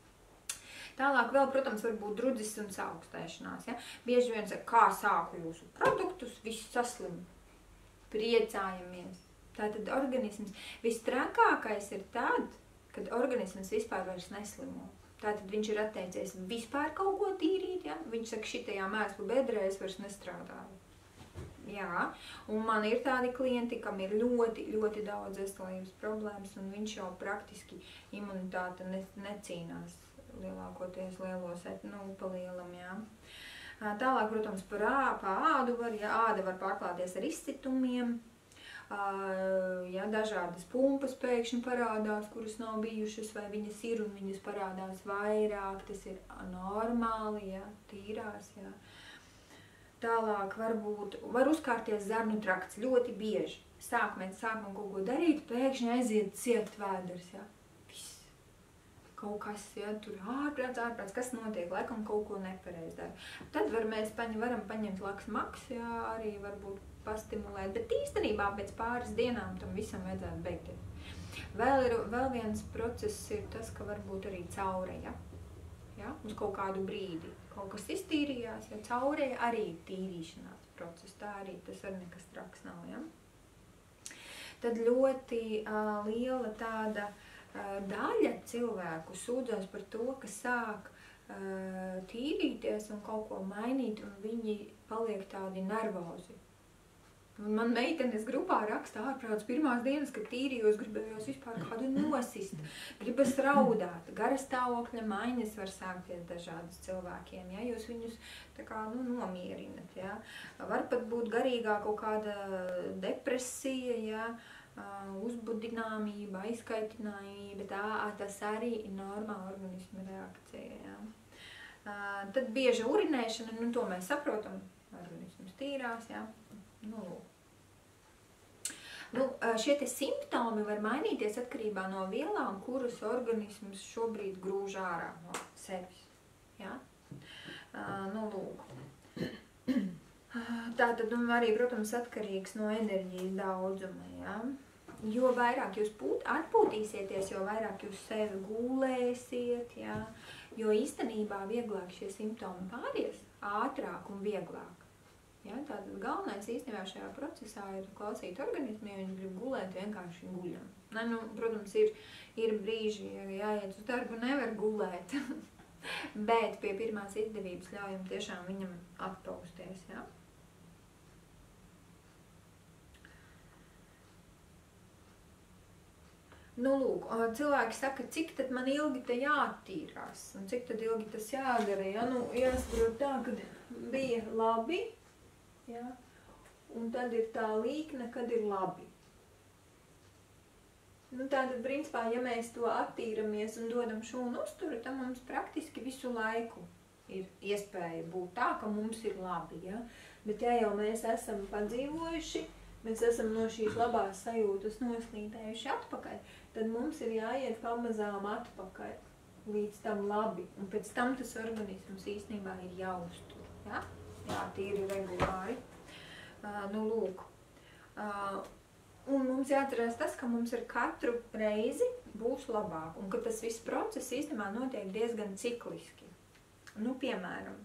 Speaker 1: Tālāk vēl, protams, var būt drudzis un saaugstēšanās. Ja? Bieži vien saka, kā sāku jūsu produktus, viss saslim. Priecājamies. Tātad organisms. Vistrakākais ir tad, kad organisms vispār vairs neslimo. Tātad viņš ir atteicies vispār kaut ko tīrīt, ja? Viņš saka, šitajā mēslu bedrē es vairs nestrādāju. Jā, un man ir tādi klienti, kam ir ļoti, ļoti daudz veselības problēmas, un viņš jau praktiski imunitāte necīnās lielākoties lielos, pa lielam, jā. Tālāk, protams, par ādu var, ja āda var pārklāties ar izcitumiem, ja dažādas pumpas pēkšņi parādās, kuras nav bijušas, vai viņas ir un viņas parādās vairāk, tas ir normāli, ja, tīrās, ja. Tālāk var uzkārties zarnu trakts ļoti bieži. Sākam kaut ko darīt, pēkšņi aiziet ciet vēders, ja. Viss. Kaut kas, ja, tur ārprāts, kas notiek, laikam kaut ko nepareiz dara. Tad varam paņemt laks maks, ja, arī varbūt pastimulēt, bet īstenībā pēc pāris dienām tam visam vajadzētu beigties. Vēl viens process ir tas, ka varbūt arī caureja, ja, uz kaut kādu brīdi. Kaut kas iztīrījās, ja caureja arī tīrīšanās process, tā arī tas arī nekas traks nav, ja. Tad ļoti liela tāda daļa cilvēku sūdzās par to, ka sāk tīrīties un kaut ko mainīt, un viņi paliek tādi nervozi. Man meitenes grupā raksta ārprāts pirmās dienas, kad tīrījos, gribējos vispār kādu nosist, gribas raudāt. Gara stāvokļa maiņas var sākties dažādas cilvēkiem, ja, jūs viņus tā kā, nomierinat, ja. Var pat būt garīgā kaut kāda depresija, ja, uzbudināmība, aizkaitinājība, tas arī ir normāla organisma reakcija, ja. Tad bieža urinēšana, to mēs saprotam, organisms tīrās, ja. Šie te simptomi var mainīties atkarībā no vielām, kuras organisms šobrīd grūž ārā no sevis. Ja? Lūk. Tātad arī, protams, atkarīgs no enerģijas daudzuma. Ja? Jo vairāk jūs atpūtīsieties, jo vairāk jūs sevi gulēsiet, ja? Jo īstenībā vieglāk šie simptomi pāries, ātrāk un vieglāk. Ja, tātad galvenais īstenībā šajā procesā ir klausīt organismu, ja viņi grib gulēt, vienkārši guļam. Ne, nu, protams, ir brīži, ja jāiet uz darbu, nevar gulēt, bet pie pirmās izdevības ļaujam tiešām viņam atpausties. Ja? Nu, lūk, cilvēki saka, cik tad man ilgi te jāattīrās, un cik tad ilgi tas jādara, ja? Nu, jāsaprot tā, kad bija labi, ja? Un tad ir tā līkne, kad ir labi. Nu, tātad, principā, ja mēs to attīramies un dodam šūnu uzturu, tad mums praktiski visu laiku ir iespēja būt tā, ka mums ir labi, ja? Bet ja jau mēs esam padzīvojuši, mēs esam no šīs labās sajūtas noslīdējuši atpakaļ, tad mums ir jāiet pamazām atpakaļ līdz tam labi. Un pēc tam tas organisms īstenībā ir jāuztur. Ja? Jā, tīri regulāri. Nu, lūk. Un mums jāatcerās tas, ka mums ar katru reizi būs labāk. Un ka tas viss process īstenībā notiek diezgan cikliski. Nu, piemēram,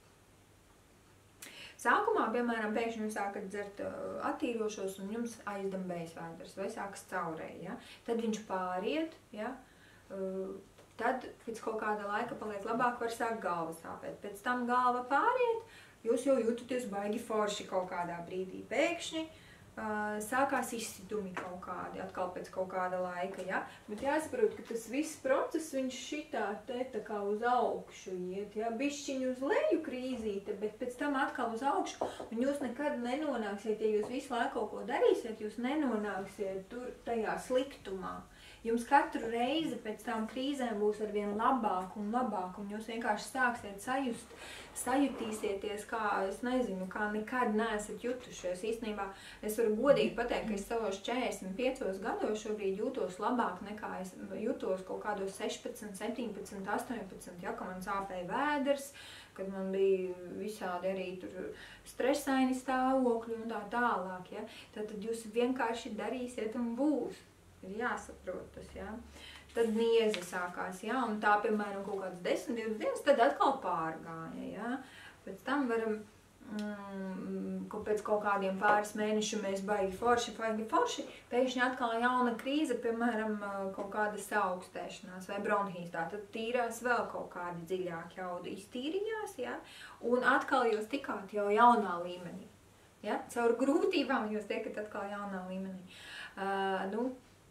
Speaker 1: sākumā, piemēram, pēkšņi jūs sākat dzert attīrošos un jums aizdambējas vēders vai sākas caurēji, ja? Tad viņš pāriet, ja? Tad pēc kaut kāda laika paliek labāk, var sākt galva sāpēt. Pēc tam galva pāriet, jūs jau jūtaties baigi forši kaut kādā brīdī. Pēkšņi sākās izsitumi kaut kādi, atkal pēc kaut kāda laika, ja? Bet jāsaprot, ka tas viss process, viņš šitā te tā kā uz augšu iet, ja? Bišķiņu uz leju krīzīte, bet pēc tam atkal uz augšu, un jūs nekad nenonāksiet, ja jūs visu laiku kaut ko darīsiet, jūs nenonāksiet tur tajā sliktumā. Jums katru reizi pēc tām krīzēm būs arvien labāk, un jūs vienkārši sāksiet sajutīsieties, kā, es nezinu, kā nekad neesat jutušies. Īstenībā es varu godīgi pateikt, ka es savos 45 gados šobrīd jūtos labāk nekā es jūtos kaut kādos 16, 17, 18, ja, ka man sāpēja vēders, kad man bija visādi arī tur stresaini stāvokļi un tā tālāk. Ja. Tad jūs vienkārši darīsiet un būs. Ir jāsaprot tas, jā. Tad nieze sākās, jā, un tā, piemēram, kaut kādas 10-20 dienas, tad atkal pārgāja, jā. Pēc tam varam, pēc kaut kādiem pāris mēnešu mēs baigi forši, pēkšņi atkal jauna krīze, piemēram, kaut kāda saaugstēšanās vai bronhīstā, tad tīrās vēl kaut kādi dziļāki jaudi iztīrījās, jā, un atkal jūs tikāt jau jaunā līmenī, jā, caur grūtībām jūs tiekat atkal jaunā līmenī.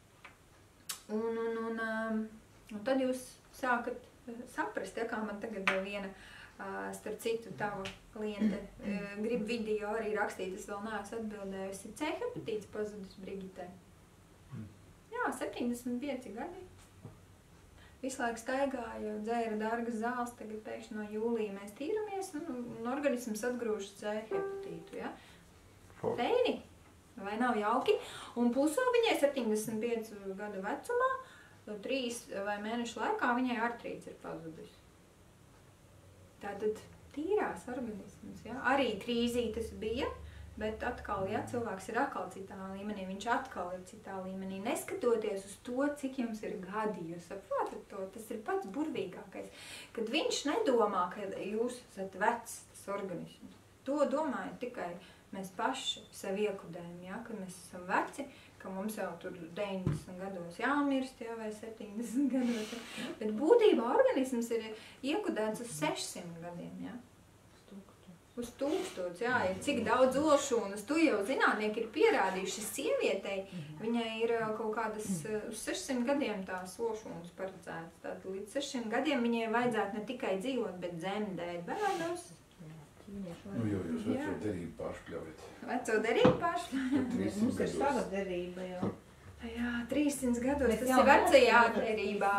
Speaker 1: Un tad jūs sākat saprast, ja, kā man tagad viena, starp citu, tava kliente grib video arī rakstīt, es vēl neesmu atbildējusi. C hepatīts pazudis Brigitē. Jā, 75 gadi. Visu laiku staigāja, dzēra dārgas zāles, tagad pēkšņi no jūlija mēs tīramies un organisms atgrūž C hepatītu, ja. Teini! Vai nav jauki? Un pusā viņai 75 gadu vecumā, 3 vai mēnešu laikā viņai artrīts ir pazudis. Tātad tīrās organisms, ja? Arī krīzītes bija, bet atkal, ja, cilvēks ir atkal citā līmenī, viņš atkal ir citā līmenī, neskatoties uz to, cik jums ir gadi, jūs saprotat to, tas ir pats burvīgākais, kad viņš nedomā, ka jūs esat vecs, tas organisms. To domāja tikai mēs paši sev iekudējam, ja, kad mēs esam veci, ka mums jau tur 90 gados jāmirst, ja, vai 70 gados. Bet būtībā organisms ir iekudēts uz 600 gadiem, ja. Uz 1000, jā, ir cik daudz olšūnas. Tu jau zinātnieki ir pierādījuši sievietei, viņai ir kaut kādas uz 600 gadiem tās olšūnas paredzētas. Tātad līdz 600 gadiem viņai vajadzētu ne tikai dzīvot, bet dzemdēt bērnus.
Speaker 2: Nu, jo jūs veco derību pāršpļaujat.
Speaker 1: Veco derību pāršpļaujat?
Speaker 3: Mums ir sava derība jau.
Speaker 1: Jā, 300 gados, tas ir vecajā derībā.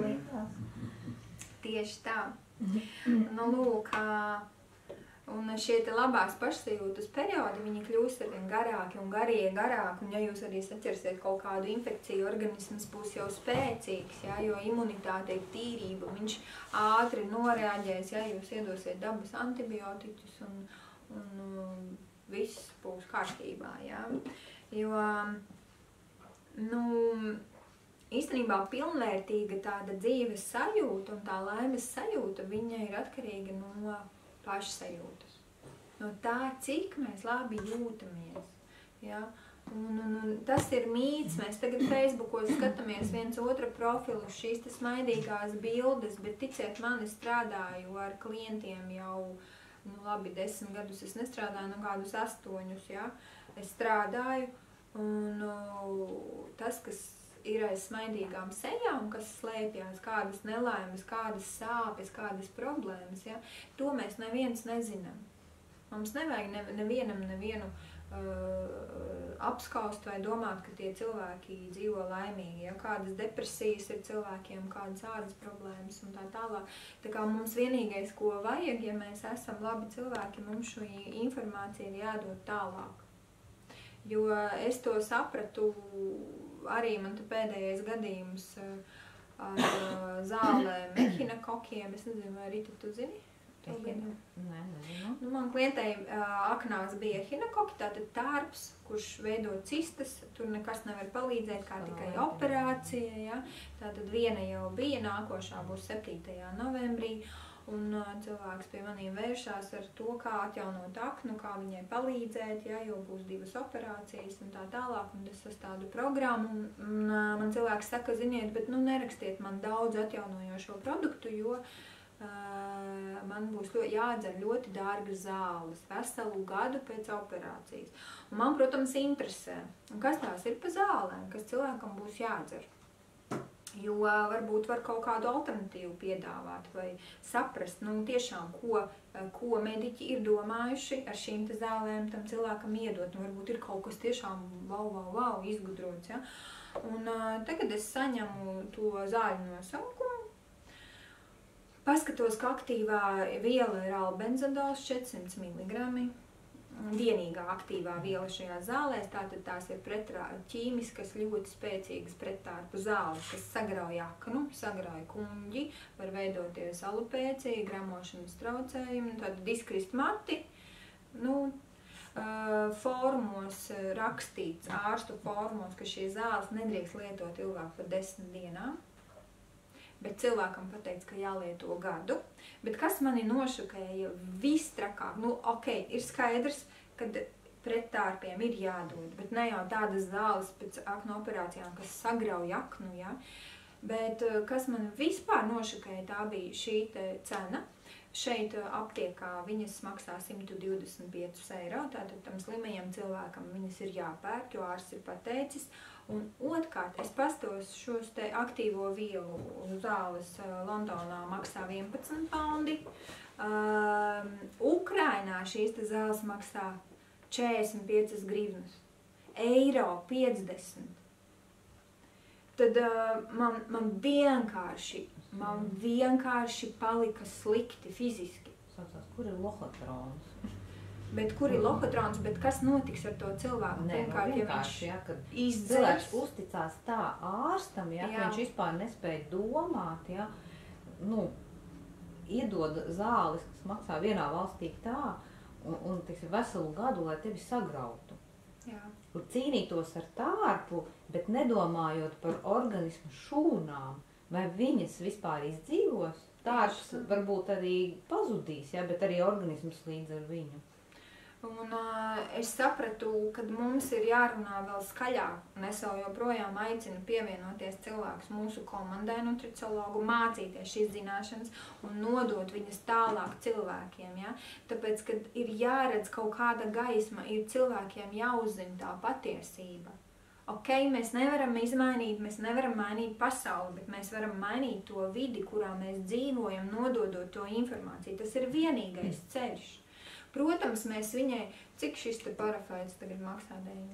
Speaker 1: Tieši tā. Nu, lūk, un šie te labās pašsajūtas periodi, viņi kļūst arvien garāki un garāki, un ja jūs arī saķersiet kaut kādu infekciju, organisms būs jau spēcīgs, ja, jo imunitāte ir tīrība, viņš ātri noreaģēs, ja jūs iedosiet dabas antibiotiķus un viss būs kārtībā, ja. Jo, nu, īstenībā pilnvērtīga tāda dzīves sajūta un tā laimes sajūta, viņa ir atkarīga no pašsajūtas. No tā, cik mēs labi jūtamies. Ja? Un tas ir mīts, mēs tagad Facebookos skatāmies viens otra profilu, šīs tas smaidīgās bildes, bet ticiet man, es strādāju ar klientiem jau, labi, 10 gadus es nestrādāju, kādus 8, ja? Es strādāju, un tas, kas ir aiz smaidīgām sejām, kas slēpjās, kādas nelaimes, kādas sāpes, kādas problēmas, ja? To mēs neviens nezinām. Mums nevajag nevienu apskaust vai domāt, ka tie cilvēki dzīvo laimīgi, ja kādas depresijas ir cilvēkiem, kādas ādas problēmas un tā tālāk. Tā kā mums vienīgais, ko vajag, ja mēs esam labi cilvēki, mums šo informāciju ir jādod tālāk. Jo es to sapratu, arī man te pēdējais gadījums ar zālēm ehinokokiem, es nezinu, vai Rita, tu zini?
Speaker 3: Nē, nezinu.
Speaker 1: Man klientei aknās bija ehinokoki, tātad tārps, kurš veido cistas, tur nekas nevar palīdzēt, kā tikai operācija, ja? Tātad viena jau bija, nākošā būs 7. novembrī, un cilvēks pie maniem vēršās ar to, kā atjaunot aknu, kā viņai palīdzēt, ja? Jo būs 2 operācijas un tā tālāk, un es esmu tādu programmu, un man cilvēks saka, ziniet, bet nerakstiet man daudz atjaunojošo produktu, jo man būs jādzer ļoti dārgas zāles, veselu gadu pēc operācijas. Un man, protams, interesē, kas tās ir pa zālēm, kas cilvēkam būs jādzer. Jo varbūt var kaut kādu alternatīvu piedāvāt vai saprast, tiešām, ko mediķi ir domājuši ar šīm te zālēm tam cilvēkam iedot. Varbūt ir kaut kas tiešām wow, izgudrots. Ja? Un tagad es saņemu to zāļu nosaukumu. Paskatos, ka aktīvā viela ir albenzodols 400 mg. Vienīgā aktīvā viela šajās zālēs, tātad tās ir ķīmiskas, ļoti spēcīgas prettārpu zāles, kas sagrauj aknu, sagrauj kuņģi, var veidoties alopēcija, gramošanas traucējumi, tātad diskrist mati. Formos rakstīts, ārstu formos, ka šie zāles nedrīkst lietot ilgāk par 10 dienām. Bet cilvēkam pateic, ka jālieto gadu. Bet kas mani nošokēja vistrakāk? Ir skaidrs, ka prettārpiem ir jādod, bet ne jau tādas zāles pēc aknu operācijām, kas sagrauj aknu, ja? Bet kas man vispār nošokēja, tā bija šī cena. Šeit aptiekā viņas maksā 125 eiro, tātad tam slimajam cilvēkam viņas ir jāpērk, jo ārsts ir pateicis. Un otrkārt, es pastos šos te aktīvo vielu zāles Londonā maksā 11 paundi. Ukrainā šīs te zāles maksā 45 grivnas, eiro 50. Tad man vienkārši palika slikti fiziski.
Speaker 3: Saucās, kur ir lohotrons?
Speaker 1: Bet kur ir lohotrons, bet kas notiks ar to cilvēku?
Speaker 3: Vienkārši, kad cilvēks uzticās tā ārstam, ka viņš vispār nespēja domāt, iedod zāles, kas maksā vienā valstī tā, un veselu gadu, lai tevi sagrautu. Kur cīnītos ar tārpu, bet nedomājot par organismu šūnām, vai viņas vispār izdzīvos, tārps varbūt arī pazudīs, bet arī organisms līdz ar viņu.
Speaker 1: Un es sapratu, ka mums ir jārunā vēl skaļāk, un es vēl joprojām aicinu pievienoties cilvēkus mūsu komandai nutriciologu, mācīties šīs zināšanas un nodot viņas tālāk cilvēkiem. Ja? Tāpēc, kad ir jāredz kaut kāda gaisma, ir cilvēkiem jāuzzina tā patiesība. Mēs nevaram izmainīt, mēs nevaram mainīt pasauli, bet mēs varam mainīt to vidi, kurā mēs dzīvojam, nododot to informāciju. Tas ir vienīgais ceļš. Protams, mēs viņai, cik šis te parafēts tagad maksā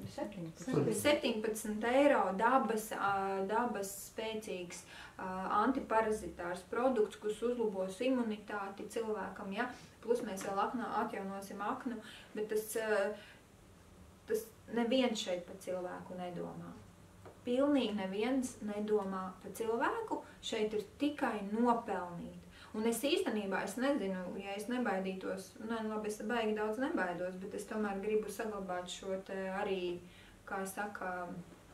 Speaker 1: 17 eiro, dabas spēcīgs antiparazitārs produkts, kurš uzlabos imunitāti cilvēkam, ja? Plus mēs vēl atjaunosim aknu, bet tas neviens šeit par cilvēku nedomā. Pilnīgi neviens nedomā par cilvēku, šeit ir tikai nopelnīt. Un es īstenībā, es nezinu, ja es nebaidītos, labi, es baigi daudz nebaidos, bet es tomēr gribu saglabāt šo te arī, kā saka,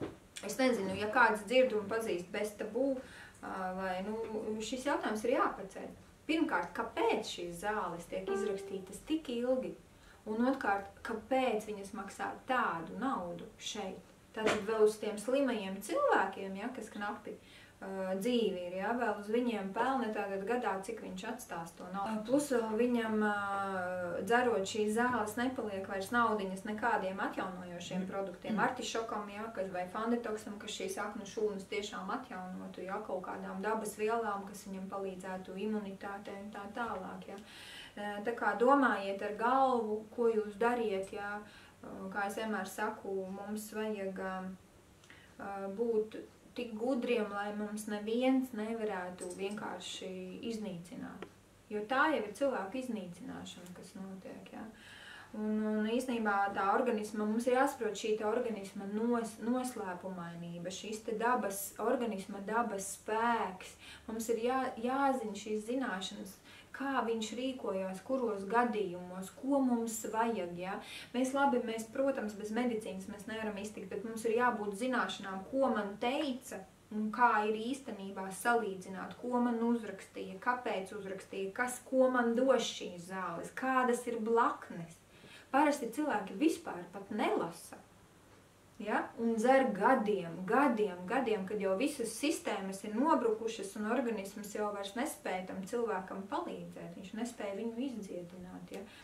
Speaker 1: Es nezinu, ja kāds dzird un pazīst bez tabū, vai šis jautājums ir jāpaceļ. Pirmkārt, kāpēc šīs zāles tiek izrakstītas tik ilgi? Un otrkārt, kāpēc viņas maksā tādu naudu šeit? Tātad vēl uz tiem slimajiem cilvēkiem, ja, kas knapi dzīvi ir, ja, vēl uz viņiem pelna tātad gadā, cik viņš atstās to naudu. Plus viņam dzerot šīs zāles nepaliek vairs naudiņas nekādiem atjaunojošiem produktiem. Artišokam, ja, vai fandetoksam, kas šīs aknu šūnas tiešām atjaunotu, ja, kaut kādām dabas vielām, kas viņam palīdzētu imunitātei un tā tālāk. Ja. Tā kā domājiet ar galvu, ko jūs dariet, ja, kā es vienmēr saku, mums vajag būt tik gudriem, lai mums neviens nevarētu vienkārši iznīcināt. Jo tā jau ir cilvēku iznīcināšana, kas notiek. Ja? Un īstenībā tā organisma, mums ir jāsaprot šī organisma noslēpumainība, šīs te organisma dabas spēks. Mums ir jāzina šīs zināšanas, kā viņš rīkojās, kuros gadījumos, ko mums vajag. Ja? Mēs, protams, bez medicīnas mēs nevaram iztikt, bet mums ir jābūt zināšanām, ko man teica un kā ir īstenībā salīdzināt, ko man uzrakstīja, kāpēc uzrakstīja, ko man dos šīs zāles, kādas ir blaknes. Parasti cilvēki vispār pat nelasa. Ja? Un dzer gadiem, kad jau visas sistēmas ir nobrukušas un organisms jau vairs nespēja tam cilvēkam palīdzēt, viņš nespēja viņu izdziedināt. Ja?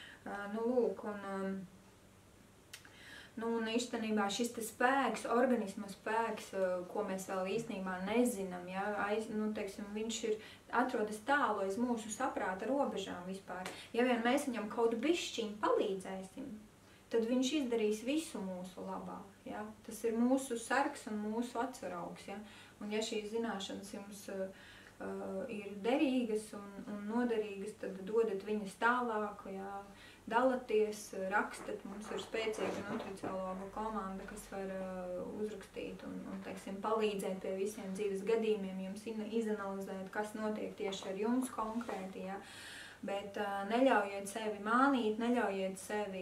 Speaker 1: Un īstenībā šis spēks, organisma spēks, ko mēs vēl īstenībā nezinām, ja? Viņš atrodas tālu aiz mūsu saprāta robežām vispār. Ja vien mēs viņam kaut bišķiņ palīdzēsim, tad viņš izdarīs visu mūsu labā. Ja? Tas ir mūsu sargs un mūsu atsvaraugs. Ja? Un ja šīs zināšanas jums ir derīgas un noderīgas, tad dodat viņas tālāk, ja? Dalaties, rakstat. Mums ir spēcīga nutriciologu komanda, kas var uzrakstīt un teiksim, palīdzēt pie visiem dzīves gadījumiem, jums izanalizēt, kas notiek tieši ar jums konkrēti. Ja? Bet neļaujiet sevi mānīt, neļaujiet sevi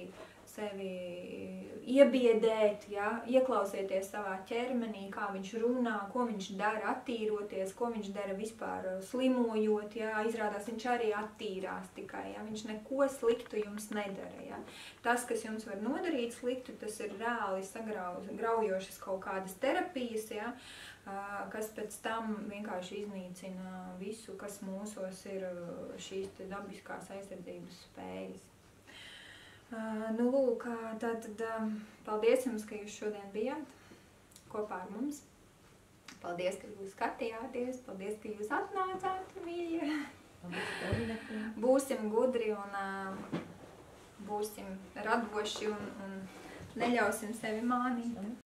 Speaker 1: iebiedēt, ja? Ieklausieties savā ķermenī, kā viņš runā, ko viņš dara attīroties, ko viņš dara vispār slimojot. Ja? Izrādās, viņš arī attīrās tikai. Ja? Viņš neko sliktu jums nedara. Ja? Tas, kas jums var nodarīt sliktu, tas ir reāli graujošas kaut kādas terapijas, ja? Kas pēc tam vienkārši iznīcina visu, kas mūsos ir šīs dabiskās aizsardzības spējas. Tātad paldies jums, ka jūs šodien bijāt kopā ar mums. Paldies, ka jūs skatījāties, paldies, ka jūs atnācāt, mīļie. Būsim gudri un būsim radoši un neļausim sevi mānīt.